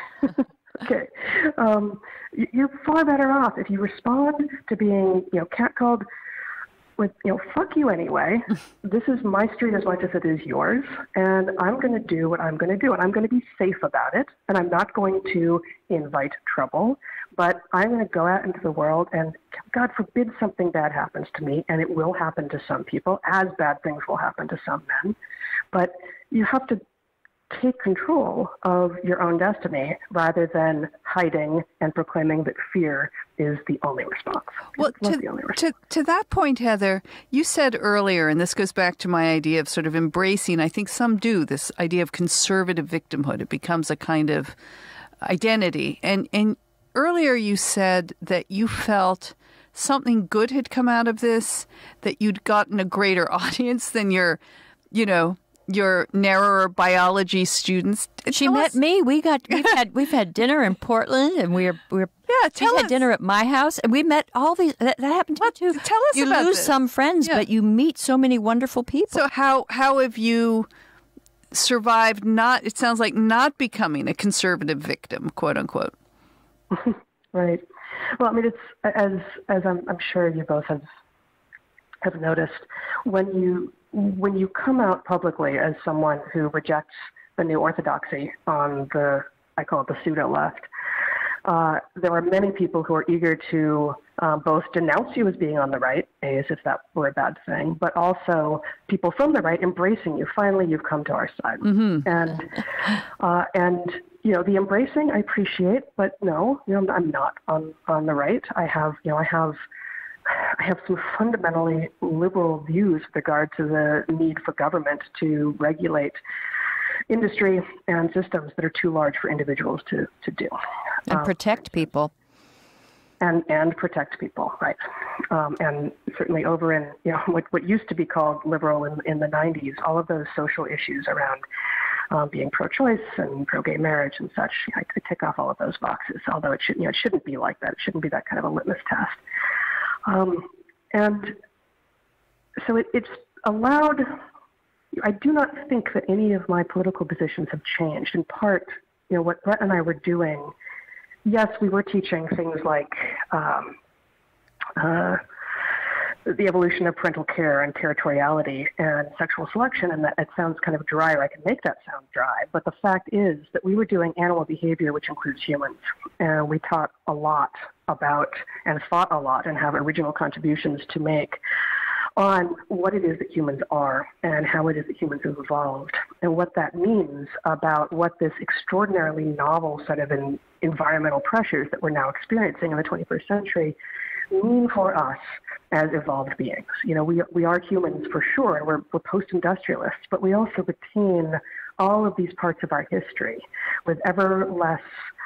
C: Okay. Um, you're far better off if you respond to being, you know, catcalled with, you know, fuck you anyway. This is my street as much as it is yours, and I'm going to do what I'm going to do, and I'm going to be safe about it, and I'm not going to invite trouble, but I'm going to go out into the world, and God forbid something bad happens to me, and it will happen to some people, as bad things will happen to some men, but you have to take control of your own destiny rather than hiding and proclaiming that fear is the only response.
B: Well, to, the only response. To, to that point, Heather, you said earlier, and this goes back to my idea of sort of embracing, I think some do, this idea of conservative victimhood. It becomes a kind of identity. And, and earlier you said that you felt something good had come out of this, that you'd gotten a greater audience than your, you know, your narrower biology students.
A: She
B: tell
A: met
B: us.
A: me. We got we've had we've had dinner in Portland, and we're we're
B: yeah. Tell
A: we
B: us.
A: had dinner at my house, and we met all these. That, that happened to
B: well,
A: me too.
B: Tell us
A: you
B: about
A: lose
B: this.
A: some friends,
B: yeah.
A: but you meet so many wonderful people.
B: So how how have you survived? Not it sounds like not becoming a conservative victim, quote unquote.
C: Right. Well, I mean, it's as as I'm, I'm sure you both have have noticed when you. When you come out publicly as someone who rejects the new orthodoxy on the, I call it the pseudo-left, uh, there are many people who are eager to uh, both denounce you as being on the right, as if that were a bad thing, but also people from the right embracing you. Finally, you've come to our side.
B: Mm-hmm.
C: And, uh, and you know, the embracing I appreciate, but no, you know, I'm not on, on the right. I have, you know, I have I have some fundamentally liberal views with regard to the need for government to regulate industry and systems that are too large for individuals to, to do.
A: And
C: um,
A: protect people.
C: And and protect people, right. Um, and certainly over in, you know, what, what used to be called liberal in, in the nineties, all of those social issues around um, being pro-choice and pro-gay marriage and such, I could tick off all of those boxes, although it, should, you know, it shouldn't be like that. It shouldn't be that kind of a litmus test. Um, and so it, it's allowed, I do not think that any of my political positions have changed. In part, you know, what Bret and I were doing, yes, we were teaching things like um, uh, the evolution of parental care and territoriality and sexual selection, and that it sounds kind of dry, or I can make that sound dry, but the fact is that we were doing animal behavior, which includes humans, and we taught a lot about and thought a lot and have original contributions to make on what it is that humans are and how it is that humans have evolved and what that means about what this extraordinarily novel set of in, environmental pressures that we're now experiencing in the twenty-first century mean for us as evolved beings. You know, we we are humans for sure, and we're, we're post-industrialists, but we also retain all of these parts of our history with ever less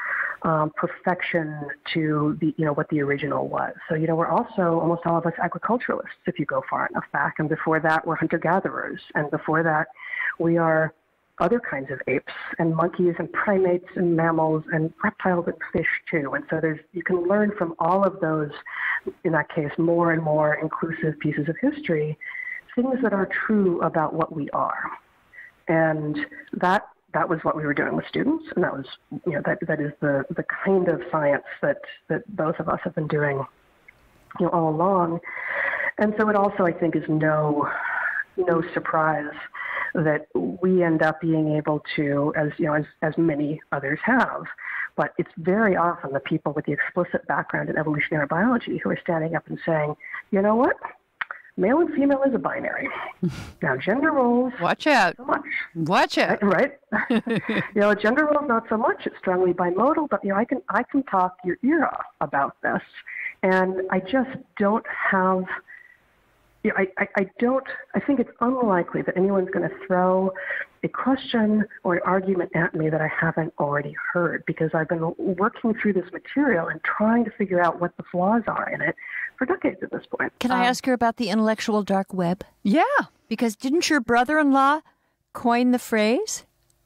C: um, perfection to the, you know, what the original was. So, you know, we're also, almost all of us, agriculturalists, if you go far enough back. And before that, we're hunter-gatherers. And before that, we are other kinds of apes and monkeys and primates and mammals and reptiles and fish too. And so there's, you can learn from all of those, in that case, more and more inclusive pieces of history, things that are true about what we are. And that that was what we were doing with students, and that was, you know, that that is the, the kind of science that, that both of us have been doing, you know, all along. And so it also, I think, is no no surprise that we end up being able to, as you know, as, as many others have, but it's very often the people with the explicit background in evolutionary biology who are standing up and saying, you know what, male and female is a binary. Now, gender roles,
B: watch out.
C: So much.
B: Watch out.
C: Right? right? You know, gender roles, not so much. It's strongly bimodal, but, you know, I can, I can talk your ear off about this. And I just don't have... Yeah, I, I, I don't, I think it's unlikely that anyone's going to throw a question or an argument at me that I haven't already heard, because I've been working through this material and trying to figure out what the flaws are in it for decades at this point.
A: Can I
C: um,
A: ask her about the intellectual dark web?
B: Yeah.
A: Because didn't your brother-in-law coin the phrase?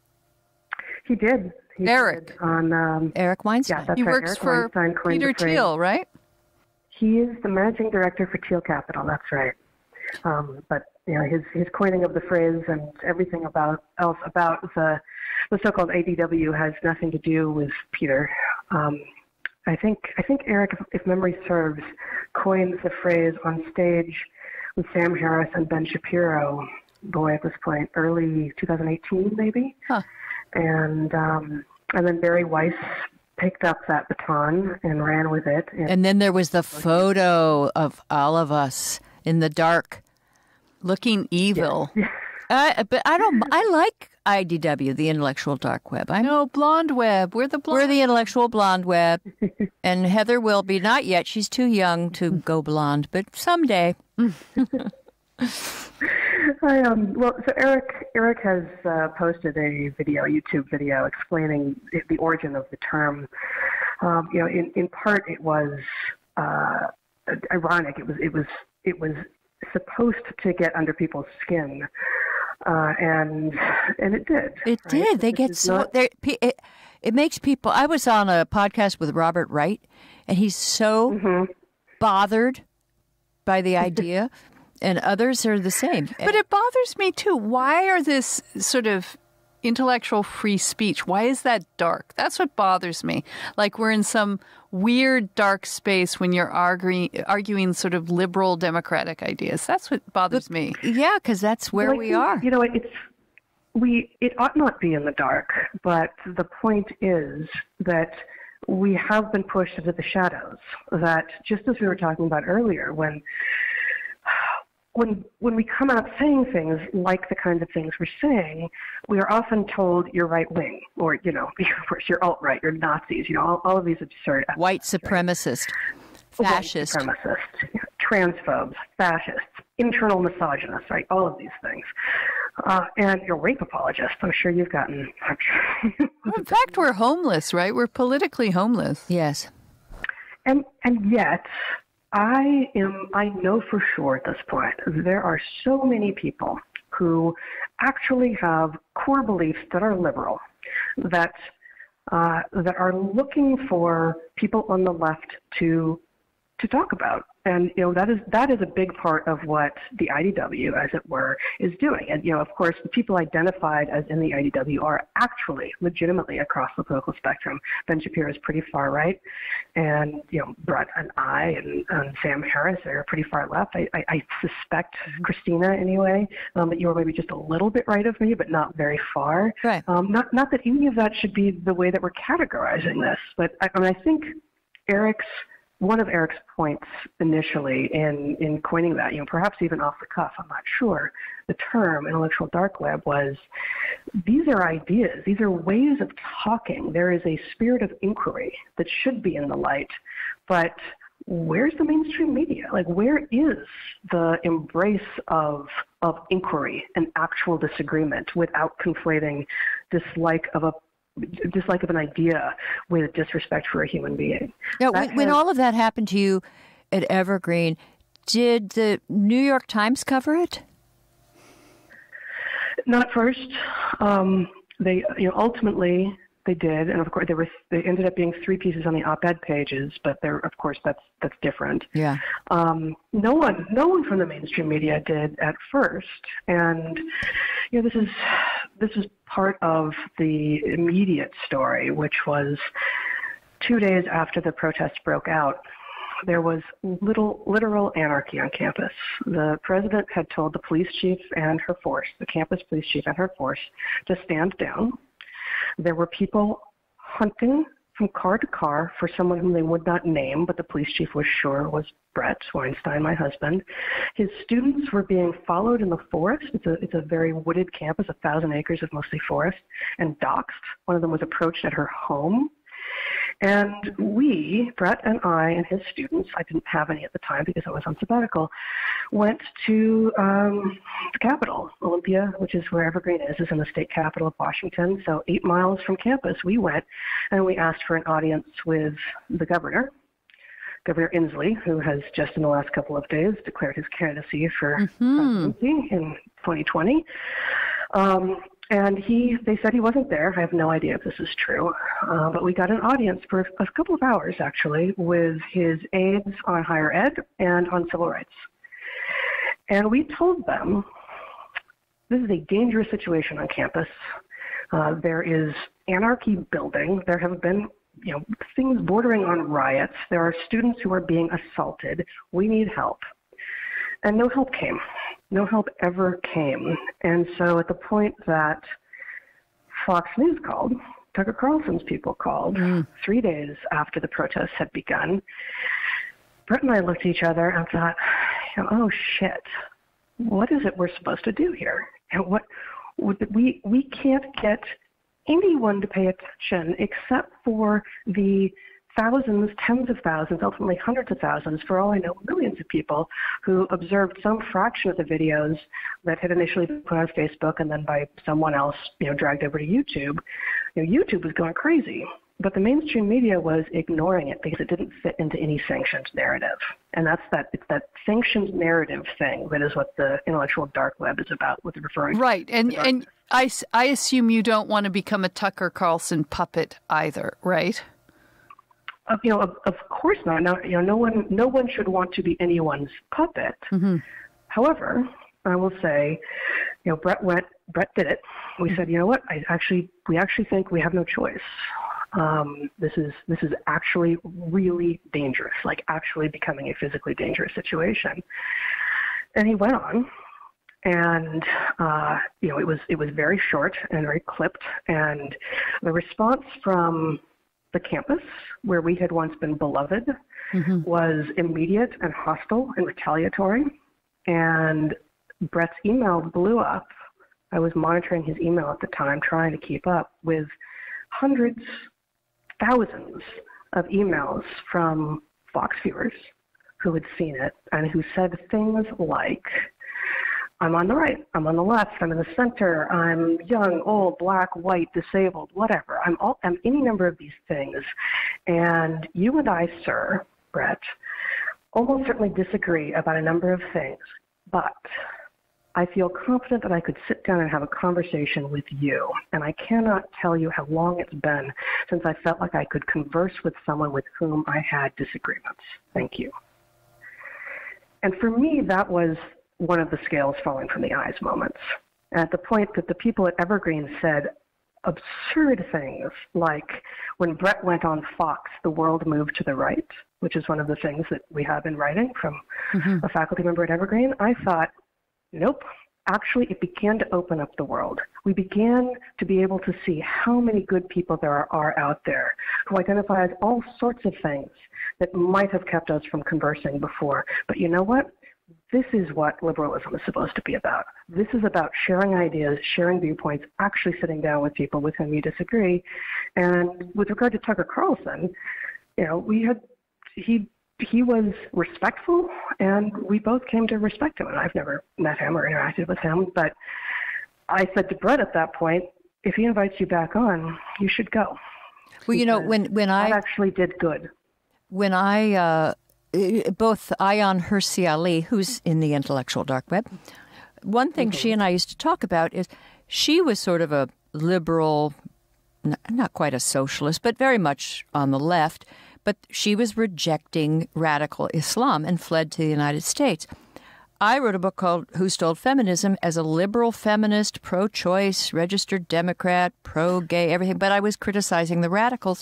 C: He did. He
B: Eric.
C: Did on, um,
A: Eric Weinstein.
C: Yeah, that's
B: he
C: right.
B: works
C: Eric
B: for
C: Weinstein coined
B: Peter
C: the phrase.
B: Thiel, right?
C: He is the managing director for Thiel Capital. That's right. Um, but you know, his his coining of the phrase and everything about else about the the so-called A D W has nothing to do with Peter. Um, I think I think Eric, if, if memory serves, coined the phrase on stage with Sam Harris and Ben Shapiro. Boy, at this point, early two thousand eighteen, maybe.
B: Huh.
C: And um, and then Barry Weiss picked up that baton and ran with it. And,
A: And then there was the photo of all of us in the dark,
B: looking evil.
C: Yeah.
A: uh, but I don't. I like I D W, the intellectual dark web. I'm,
B: No, blonde web. We're the blonde.
A: We're the intellectual blonde web, and Heather will be. Not yet. She's too young to go blonde, but someday.
C: I, um, well, so Eric Eric has uh, posted a video, a YouTube video, explaining the origin of the term. Um, you know, in, in part, it was uh, ironic. It was it was it was supposed to get under people's skin, uh, and and it did.
A: It
C: right?
A: did. They
C: This
A: get
C: is
A: so.
C: not-
A: It, it makes people. I was on a podcast with Robert Wright, and he's so
C: Mhm.
A: bothered by the idea, and others are the same.
B: But it bothers me too. Why are this sort of intellectual free speech? Why is that dark? That's what bothers me. Like we're in some weird dark space when you're arguing, arguing sort of liberal democratic ideas. That's what bothers me.
A: Yeah, because that's where
C: Well, I
A: we
C: think,
A: are.
C: You know, it's we. It ought not be in the dark, but the point is that we have been pushed into the shadows. That just as we were talking about earlier, when when when we come out saying things like the kinds of things we're saying, we are often told you're right wing, or you know, you're alt right, you're Nazis. You know, all, all of these absurd
A: White supremacist, fascist.
C: White supremacists, you know, transphobes, fascists, internal misogynists, right? All of these things. Uh, and you're rape apologists. I'm sure you've gotten. I'm sure.
B: Well, in fact, we're homeless, right? We're politically homeless.
A: Yes.
C: And and yet, I am. I know for sure at this point there are so many people who actually have core beliefs that are liberal, that uh, that are looking for people on the left to to talk about. And, you know, that is that is a big part of what the I D W, as it were, is doing. And, you know, of course, the people identified as in the I D W are actually legitimately across the political spectrum. Ben Shapiro is pretty far right. And, you know, Bret and I and, and Sam Harris are pretty far left. I, I, I suspect, Christina anyway, um, that you were maybe just a little bit right of me, but not very far.
A: Right.
C: Um, not, not that any of that should be the way that we're categorizing this. But, I, I mean, I think Eric's One of Eric's points initially in, in coining that, you know, perhaps even off the cuff, I'm not sure, the term intellectual dark web was, these are ideas, these are ways of talking. There is a spirit of inquiry that should be in the light, but where's the mainstream media? Like, where is the embrace of of inquiry and actual disagreement without conflating dislike of a dislike of an idea with disrespect for a human being.
A: Now,
C: That
A: when, when
C: has-
A: all of that happened to you at Evergreen, did the New York Times cover it?
C: Not at first. Um, they, you know, ultimately they did, and of course there was. They ended up being three pieces on the op-ed pages, but there, of course, that's that's different.
A: Yeah.
C: Um, no one, no one from the mainstream media did at first, and you know, this is this is part of the immediate story, which was two days after the protests broke out. There was little literal anarchy on campus. The president had told the police chief and her force, the campus police chief and her force, to stand down. There were people hunting from car to car for someone whom they would not name, but the police chief was sure was Bret Weinstein, my husband. His students were being followed in the forest. It's a, it's a very wooded campus, a thousand acres of mostly forest, and doxxed. One of them was approached at her home. And we, Bret and I and his students, I didn't have any at the time because I was on sabbatical, went to um, the Capitol, Olympia, which is where Evergreen is, is in the state capital of Washington. So eight miles from campus, we went and we asked for an audience with the governor, Governor Inslee, who has just in the last couple of days declared his candidacy for
A: Mm-hmm.
C: presidency in twenty twenty. Um, And he, they said he wasn't there. I have no idea if this is true. Uh, but we got an audience for a couple of hours, actually, with his aides on higher ed and on civil rights. And we told them, this is a dangerous situation on campus. Uh, there is anarchy building. There have been, you know, things bordering on riots. There are students who are being assaulted. We need help. And no help came. No help ever came. And so at the point that Fox News called, Tucker Carlson's people called, mm. three days after the protests had begun, Bret and I looked at each other and thought, you know, oh, shit, what is it we're supposed to do here? And what we we can't get anyone to pay attention except for the thousands, tens of thousands, ultimately hundreds of thousands, for all I know, millions of people who observed some fraction of the videos that had initially been put on Facebook and then by someone else, you know, dragged over to YouTube. You know, YouTube was going crazy, but the mainstream media was ignoring it because it didn't fit into any sanctioned narrative. And that's that, it's that sanctioned narrative thing that is what the intellectual dark web is about, with referring
B: right.
C: to.
B: And, and I, I assume you don't want to become a Tucker Carlson puppet either, right?
C: Uh, you know, of, of course not. No, you know, no one, no one should want to be anyone's puppet. Mm-hmm. However, I will say, you know, Bret went. Bret did it. We said, you know what? I actually, we actually think we have no choice. Um, this is this is actually really dangerous, like actually becoming a physically dangerous situation. And he went on, and uh, you know, it was it was very short and very clipped, and the response from the campus, where we had once been beloved, mm-hmm. was immediate and hostile and retaliatory. And Bret's email blew up. I was monitoring his email at the time, trying to keep up with hundreds, thousands of emails from Fox viewers who had seen it and who said things like, I'm on the right, I'm on the left, I'm in the center, I'm young, old, black, white, disabled, whatever. I'm all, I'm any number of these things. And you and I, sir, Bret, almost certainly disagree about a number of things, but I feel confident that I could sit down and have a conversation with you. And I cannot tell you how long it's been since I felt like I could converse with someone with whom I had disagreements. Thank you. And for me, that was one of the scales falling from the eyes moments. At the point that the people at Evergreen said absurd things like, when Bret went on Fox, the world moved to the right, which is one of the things that we have in writing from mm-hmm. a faculty member at Evergreen, I thought, nope. Actually, it began to open up the world. We began to be able to see how many good people there are, are out there who identify as all sorts of things that might have kept us from conversing before. But you know what? This is what liberalism is supposed to be about. This is about sharing ideas, sharing viewpoints, actually sitting down with people with whom you disagree. And with regard to Tucker Carlson, you know, we had, he, he was respectful, and we both came to respect him. And I've never met him or interacted with him, but I said to Bret at that point, if he invites you back on, you should go.
A: Well, you know, when, when I...
C: That actually did good.
A: When I, uh, both Ayaan Hirsi Ali, who's in the intellectual dark web, one thing mm-hmm. she and I used to talk about is she was sort of a liberal, not quite a socialist, but very much on the left. But she was rejecting radical Islam and fled to the United States. I wrote a book called Who Stole Feminism as a liberal feminist, pro-choice, registered Democrat, pro-gay, everything. But I was criticizing the radicals.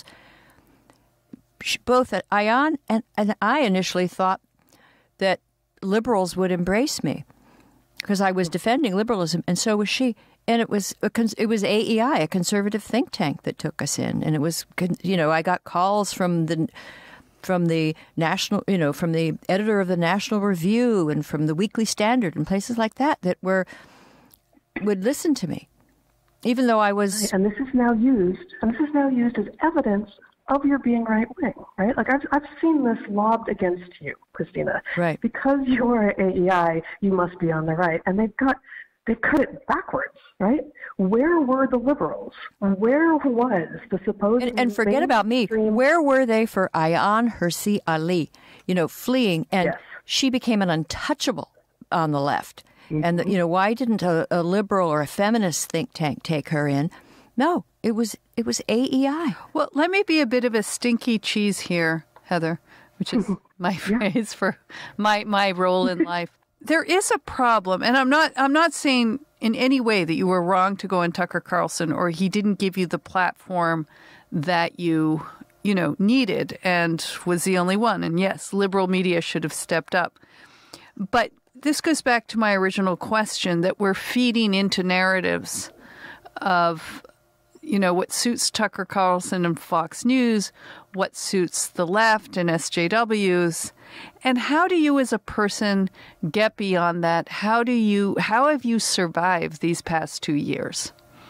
A: Both Ayaan and, and I initially thought that liberals would embrace me because I was defending liberalism, and so was she. And it was a, it was A E I, a conservative think tank, that took us in. And it was, you know, I got calls from the from the national, you know, from the editor of the National Review and from the Weekly Standard and places like that that were would listen to me, even though I was.
C: And this is now used, and this is now used as evidence of your being right wing, right? Like I've I've seen this lobbed against you, Christina.
A: Right.
C: Because you're A E I, you must be on the right, and they've got. They've cut it backwards, right? Where were the liberals? Where was the supposed...
A: And, and forget about me. Where were they for Ayaan Hirsi Ali, you know, fleeing? And
C: yes. She
A: became an untouchable on the left. Mm-hmm. And, the, you know, why didn't a, a liberal or a feminist think tank take her in? No, it was it was A E I.
B: Well, let me be a bit of a stinky cheese here, Heather, which is my yeah. phrase for my, my role in life. There is a problem, and I'm not I'm not saying in any way that you were wrong to go on Tucker Carlson or he didn't give you the platform that you, you know, needed and was the only one. And yes, liberal media should have stepped up. But this goes back to my original question that we're feeding into narratives of, you know, what suits Tucker Carlson and Fox News, what suits the left and S J Ws. And how do you as a person get beyond that? How do you, how have you survived these past two years?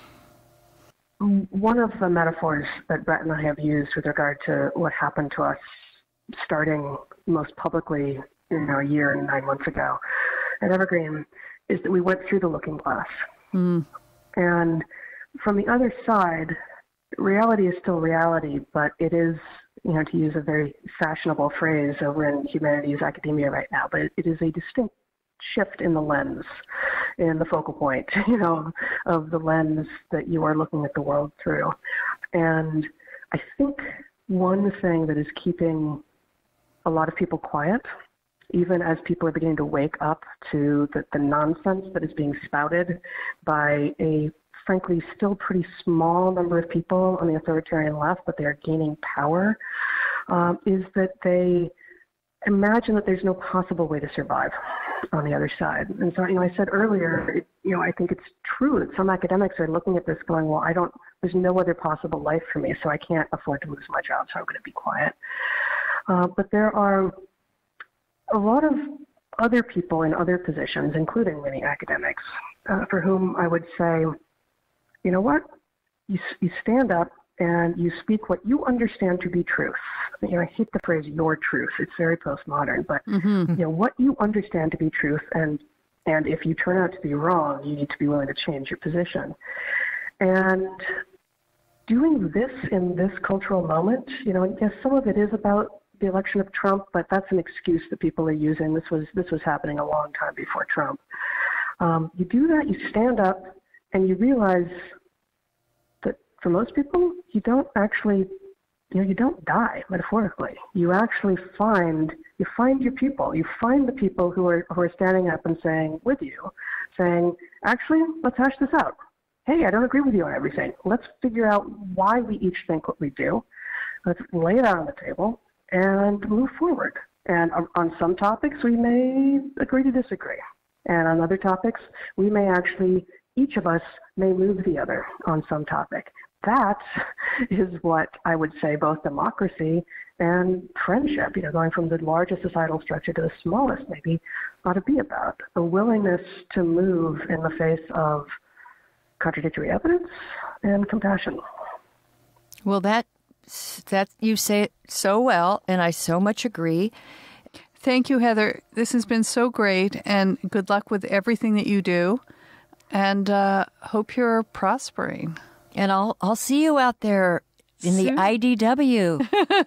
C: One of the metaphors that Bret and I have used with regard to what happened to us starting most publicly, you know, a year and nine months ago at Evergreen is that we went through the looking glass. Mm. And from the other side, reality is still reality, but it is, you know, to use a very fashionable phrase over in humanities academia right now, but it, it is a distinct shift in the lens, in the focal point, you know, of the lens that you are looking at the world through. And I think one thing that is keeping a lot of people quiet, even as people are beginning to wake up to the, the nonsense that is being spouted by a frankly still pretty small number of people on the authoritarian left, but they are gaining power, um, is that they imagine that there's no possible way to survive on the other side. And so, you know, I said earlier, it, you know, I think it's true that some academics are looking at this going, well, I don't, there's no other possible life for me, so I can't afford to lose my job, so I'm going to be quiet. Uh, but there are a lot of other people in other positions, including many academics, uh, for whom I would say, you know what? You, you stand up and you speak what you understand to be truth. You know, I hate the phrase "your truth." It's very postmodern, but mm-hmm. you know what you understand to be truth, and and if you turn out to be wrong, you need to be willing to change your position. And doing this in this cultural moment, you know, yes, some of it is about the election of Trump, but that's an excuse that people are using. This was this was happening a long time before Trump. Um, you do that, you stand up, and you realize that for most people, you don't actually, you know, you don't die metaphorically. You actually find, you find your people. You find the people who are who are standing up and saying with you, saying, actually, let's hash this out. Hey, I don't agree with you on everything. Let's figure out why we each think what we do. Let's lay it out on the table and move forward. And on some topics, we may agree to disagree. And on other topics, we may actually, each of us may move the other on some topic. That is what I would say both democracy and friendship, you know, going from the largest societal structure to the smallest maybe, ought to be about. A willingness to move in the face of contradictory evidence and compassion.
A: Well, that, that you say it so well, and I so much agree.
B: Thank you, Heather. This has been so great, and good luck with everything that you do, and uh, hope you're prospering.
A: And I'll I'll see you out there in
B: Soon.
A: the I D W.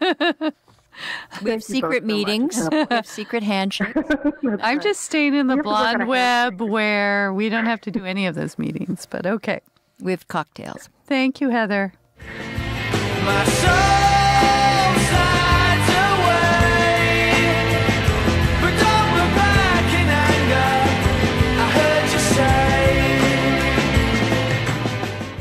A: We have secret
C: so
A: meetings.
C: much.
A: We have secret handshakes.
B: I'm
C: right.
B: just staying in the
C: We have to work on
B: blonde
C: a
B: web where we don't have to do any of those meetings, but okay.
A: We have cocktails.
B: Thank you, Heather.
D: My soul slides away, but don't look back in anger. I heard you say.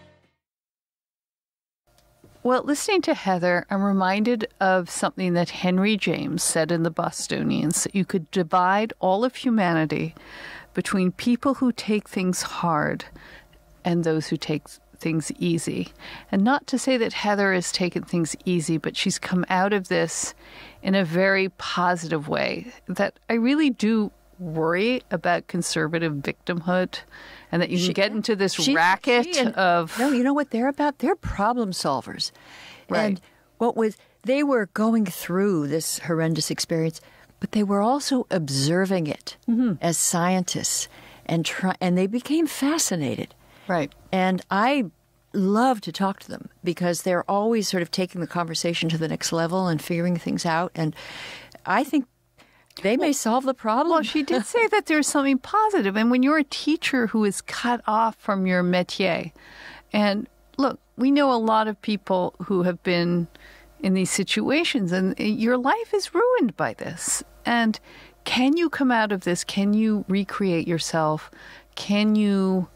B: Well, listening to Heather, I'm reminded of something that Henry James said in The Bostonians, that you could divide all of humanity between people who take things hard and those who take things easy. And not to say that Heather has taken things easy, but she's come out of this in a very positive way, that I really do worry about conservative victimhood and that you can
A: She-
B: get into this
A: She-
B: racket
A: she and-
B: of...
A: No, you know what they're about? They're problem solvers.
B: Right.
A: And what was they were going through this horrendous experience, but they were also observing it as scientists and try, and they became fascinated.
B: Right.
A: And I love to talk to them because they're always sort of taking the conversation to the next level and figuring things out. And I think they may solve the problem.
B: Well, she did say that there's something positive. And when you're a teacher who is cut off from your métier, and look, we know a lot of people who have been in these situations, and your life is ruined by this. And can you come out of this? Can you recreate yourself? Can you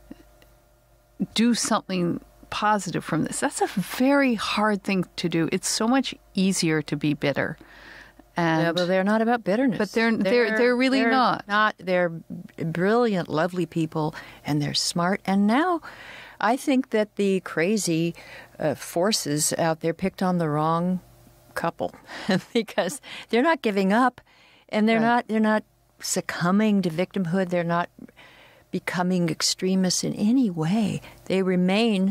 B: do something positive from this? That's a very hard thing to do. It's so much easier to be bitter. And
A: Yeah, but they're not about bitterness.
B: But they're- they're- they're really
A: they're
B: not.
A: Not they're brilliant, lovely people, and they're smart. And now, I think that the crazy uh, forces out there picked on the wrong couple because they're not giving up, and they're
B: Right.
A: not they're not succumbing to victimhood. They're not becoming extremists in any way. They remain,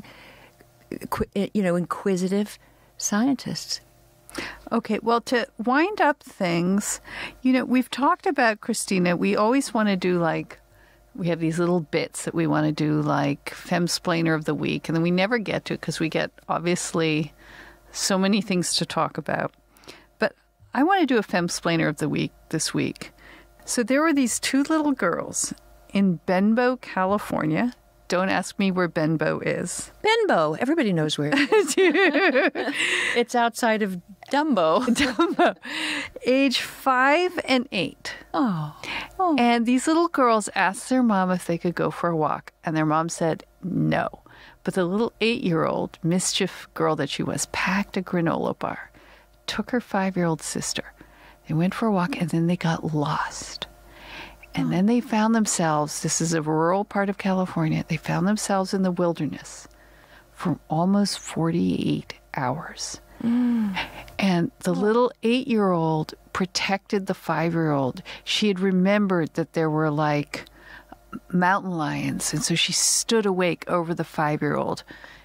A: qu- you know, inquisitive scientists.
B: Okay, well, to wind up things, you know, we've talked about, Christina, we always want to do like, we have these little bits that we want to do like Femsplainer of the Week, and then we never get to it because we get obviously so many things to talk about. But I want to do a Femsplainer of the Week this week. So there were these two little girls in Benbow, California. Don't ask me where Benbow is.
A: Benbow, everybody knows where it is. It's outside of Dumbo.
B: Dumbo. Age five and eight.
A: Oh.
B: And these little girls asked their mom if they could go for a walk, and their mom said no. But the little eight-year-old mischief girl that she was packed a granola bar, took her five-year-old sister. They went for a walk, and then they got lost. And then they found themselves, this is a rural part of California, they found themselves in the wilderness for almost forty-eight hours. Mm. And the little eight-year-old protected the five-year-old. She had remembered that there were like mountain lions, and so she stood awake over the five-year-old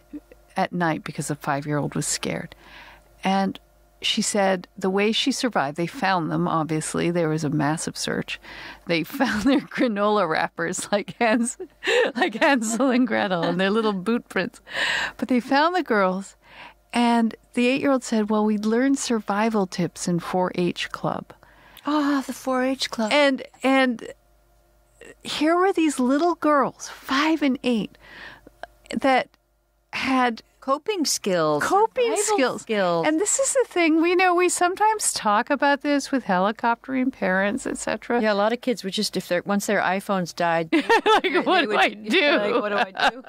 B: at night because the five-year-old was scared. And she said the way she survived, they found them, obviously. There was a massive search. They found their granola wrappers like Hans, like Hansel and Gretel and their little boot prints. But they found the girls, and the eight-year-old said, well, we learned survival tips in four H club.
A: Ah, the four H club.
B: And, and here were these little girls, five and eight, that had
A: Coping skills.
B: coping
A: survival
B: skills.
A: skills.
B: And this is the thing, we know we sometimes talk about this with helicoptering parents, et cetera.
A: Yeah, a lot of kids would just, if they're, once their iPhones died,
B: Like,
A: they
B: what do
A: would-
B: I do?
A: Like, what do I do?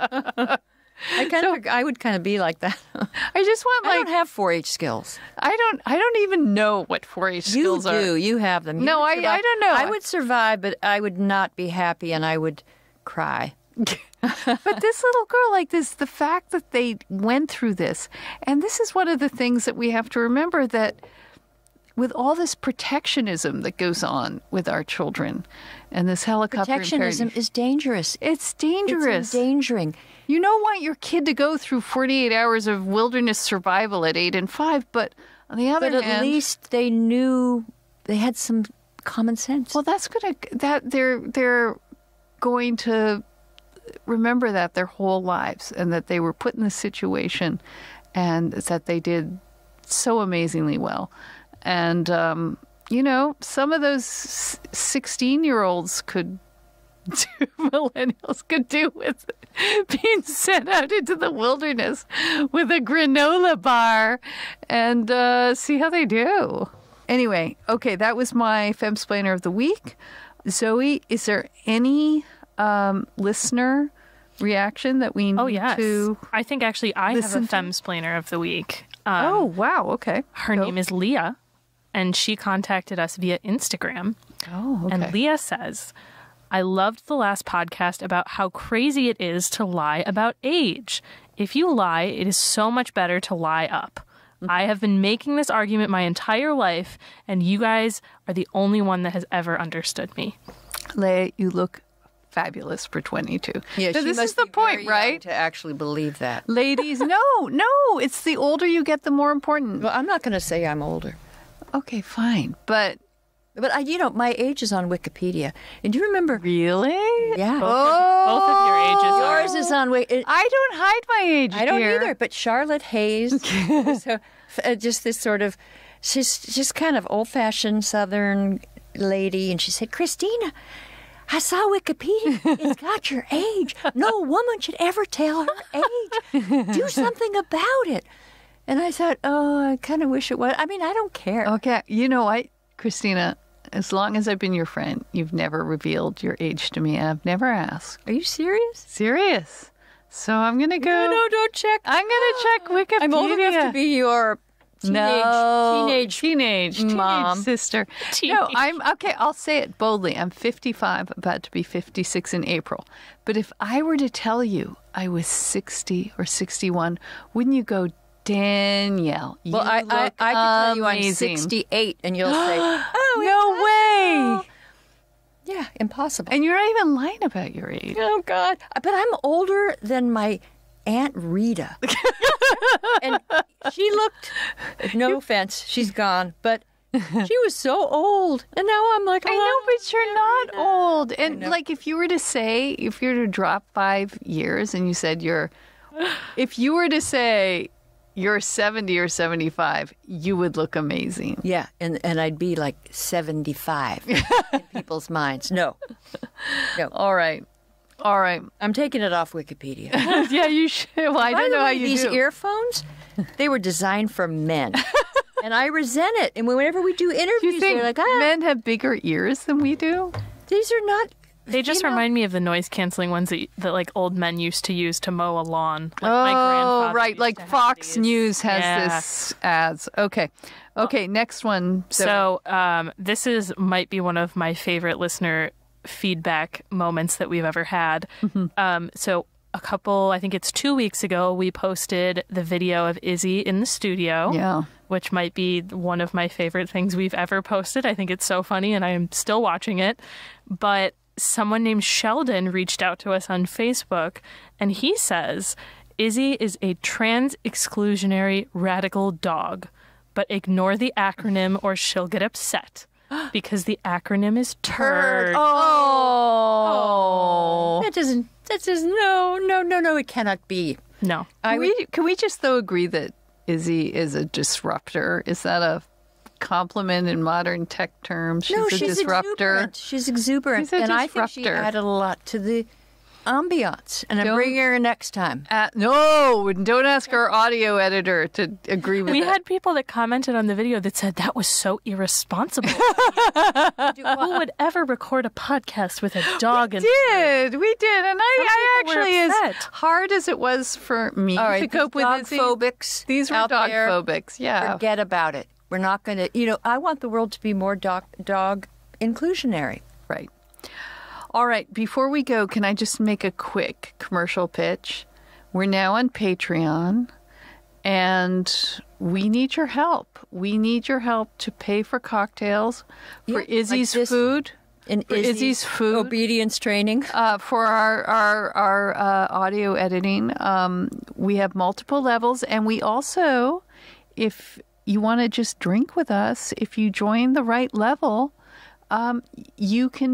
A: I kind of, I would kind of be like that.
B: I just want
A: I
B: like
A: don't have four H skills.
B: I don't I don't even know what four H
A: You
B: skills
A: do.
B: are.
A: You have them. You
B: No,
A: would
B: I-
A: survive.
B: I don't know.
A: I would survive, but I would not be happy, and I would cry.
B: But this little girl, like this, the fact that they went through this, and this is one of the things that we have to remember, that with all this protectionism that goes on with our children and this helicopter
A: Protectionism is dangerous.
B: it's dangerous.
A: It's endangering.
B: You don't want your kid to go through forty-eight hours of wilderness survival at eight and five, but on the other
A: But at
B: hand,
A: least they knew they had some common sense.
B: well, that's gonna that they're they're going to remember that their whole lives, and that they were put in this situation, and that they did so amazingly well. And, um, you know, some of those sixteen-year-olds could do, millennials could do with being sent out into the wilderness with a granola bar and uh, see how they do. Anyway, okay, that was my Femsplainer of the week. Zoe, is there any um, listener reaction that we need
E: Oh, yes.
B: to
E: I think actually I have a
B: listen to?
E: Femsplainer of the week. Um,
B: Oh, wow, okay.
E: Her
B: Go.
E: name is Leah, and she contacted us via Instagram.
B: Oh, okay.
E: And Leah says, I loved the last podcast about how crazy it is to lie about age. If you lie, it is so much better to lie up. I have been making this argument my entire life, and you guys are the only one that has ever understood me.
B: Leah, you look fabulous for twenty-two.
A: Yeah,
B: so
A: she
B: this
A: must
B: is the
A: be
B: point,
A: very young
B: right?
A: to actually believe that.
B: Ladies, no, no. It's the older you get, the more important.
A: Well, I'm not going to say I'm older.
B: Okay, fine. But
A: But, I, you know, my age is on Wikipedia. And do you remember?
B: really?
A: Yeah.
B: Oh,
E: Both of your ages are.
A: Yours is on Wikipedia.
B: I don't hide my age.
A: I don't
B: dear.
A: either. But Charlotte Hayes, so, uh, just this sort of, she's just kind of old-fashioned Southern lady. And she said, Christina, I saw Wikipedia. It's got your age. No woman should ever tell her age. Do something about it. And I thought, oh, I kind of wish it was. I mean, I don't care.
B: Okay, you know what, Christina? As long as I've been your friend, you've never revealed your age to me, and I've never asked.
A: Are you serious?
B: Serious. So I'm gonna go.
A: No, no, don't check.
B: I'm gonna check Wikipedia.
A: I'm old enough to be your teenage,
B: no,
A: teenage,
B: teenage, teenage
A: mom.
B: sister.
E: Teenage.
B: No, I'm okay. I'll say it boldly. I'm fifty-five, about to be fifty-six in April. But if I were to tell you I was sixty or sixty-one, wouldn't you go, Danielle? You
A: Well, I, I,
B: look
A: I can tell you I'm
B: amazing.
A: sixty-eight, and you'll say, "Oh,
B: No way!"
A: yeah, impossible."
B: And you're not even lying about your age.
A: Oh God! But I'm older than my Aunt Rita, and she looked. No offense, she's gone, but she was so old, and now I'm like,
B: I know,
A: oh,
B: but you're not old. And
A: know.
B: like, if you were to say, if you were to drop five years, and you said you're, if you were to say you're seventy or seventy-five, you would look amazing.
A: Yeah, and and I'd be like seventy-five in people's minds. No, no.
B: All right, all right.
A: I'm taking it off Wikipedia.
B: Yeah, you should. Well, I
A: By
B: don't
A: the
B: know how
A: way,
B: you
A: these
B: do.
A: earphones, they were designed for men, and I resent it. And whenever we do interviews,
B: Do you think
A: they're like, ah,
B: men have bigger ears than we do?
A: these are not.
E: They just
A: you know,
E: remind me of the noise canceling ones that, that like old men used to use to mow a lawn. Like, my
B: Oh,
E: grandfather
B: right.
E: used
B: Like
E: to have
B: Fox
E: these.
B: News has
E: Yeah.
B: this ads. Okay. Okay, next one.
E: So um, this is might be one of my favorite listener feedback moments that we've ever had.
B: Mm-hmm.
E: Um, so a couple, I think it's two weeks ago, we posted the video of Izzy in the studio.
B: Yeah.
E: Which might be one of my favorite things we've ever posted. I think it's so funny, and I am still watching it. But someone named Sheldon reached out to us on Facebook, and he says, Izzy is a trans-exclusionary radical dog, but ignore the acronym or she'll get upset. Because the acronym is TURD.
B: Oh.
A: That doesn't. That says no, no, no, no. It cannot be.
E: No.
A: I
B: Can we, can we just, though, agree that Izzy is a disruptor? Is that a compliment in modern tech terms? She's
A: no,
B: a
A: she's
B: disruptor.
A: exuberant. She's exuberant,
B: She's a
A: and I think she
B: disruptor.
A: added a lot to the ambiance. And I'm
B: Don't-
A: bringing her next time.
B: Uh, no, don't ask our audio editor to agree with
E: We
B: that.
E: had people that commented on the video that said that was so irresponsible. Who would ever record a podcast with a dog in
B: did. We did. And I,
E: Some
B: I
E: people were
B: actually, as
E: upset.
B: hard as it was for me
A: All right,
B: to cope with
A: dog
B: Izzy,
A: phobics.
B: these were
A: out
B: dog
A: there,
B: phobics. Yeah.
A: Forget about it. We're not going to. You know, I want the world to be more dog dog inclusionary.
B: Right. All right. Before we go, can I just make a quick commercial pitch? We're now on Patreon, and we need your help. We need your help to pay for cocktails, for
A: Yeah, like
B: Izzy's
A: this-
B: food,
A: In
B: for Izzy's food,
A: obedience training.
B: uh, for our our our uh, audio editing. Um, we have multiple levels, and we also, if you want to just drink with us, if you join the right level, um, you can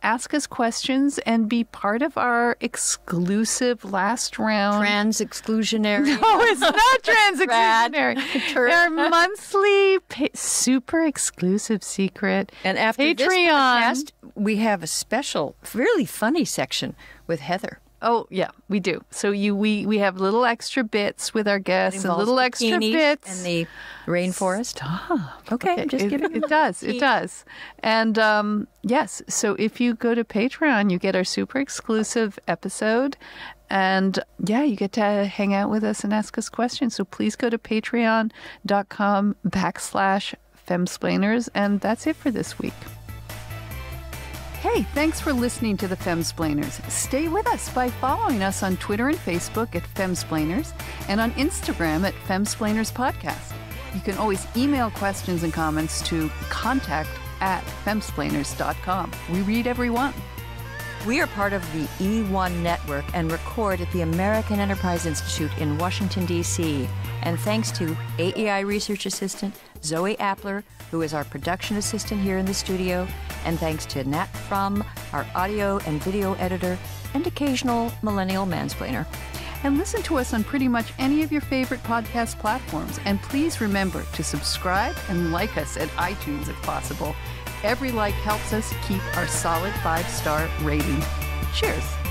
B: ask us questions and be part of our exclusive last round.
A: Trans exclusionary.
B: No, it's not trans exclusionary.
A: Rad.
B: Our monthly pa- super exclusive secret.
A: And after
B: Patreon.
A: this podcast, we have a special, really funny section with Heather.
B: Oh, yeah, we do. So you we, we have little extra bits with our guests and
A: Involves
B: little extra
A: bikinis
B: bits.
A: and the rainforest.
B: Stop.
A: Okay, just
B: it,
A: give
B: it does. It does. And um, yes, so if you go to Patreon, you get our super exclusive episode. And yeah, you get to hang out with us and ask us questions. So please go to patreon.com backslash femsplainers. And that's it for this week. Hey, thanks for listening to the Femsplainers. Stay with us by following us on Twitter and Facebook at Femsplainers and on Instagram at Femsplainers Podcast. You can always email questions and comments to contact at femsplainers dot com. We read every one.
A: We are part of the E one network and record at the American Enterprise Institute in Washington, D C. And thanks to A E I Research Assistant Zoe Appler, who is our production assistant here in the studio, and thanks to Nat Frum, our audio and video editor, and occasional millennial mansplainer.
B: And listen to us on pretty much any of your favorite podcast platforms. And please remember to subscribe and like us at iTunes if possible. Every like helps us keep our solid five-star rating. Cheers.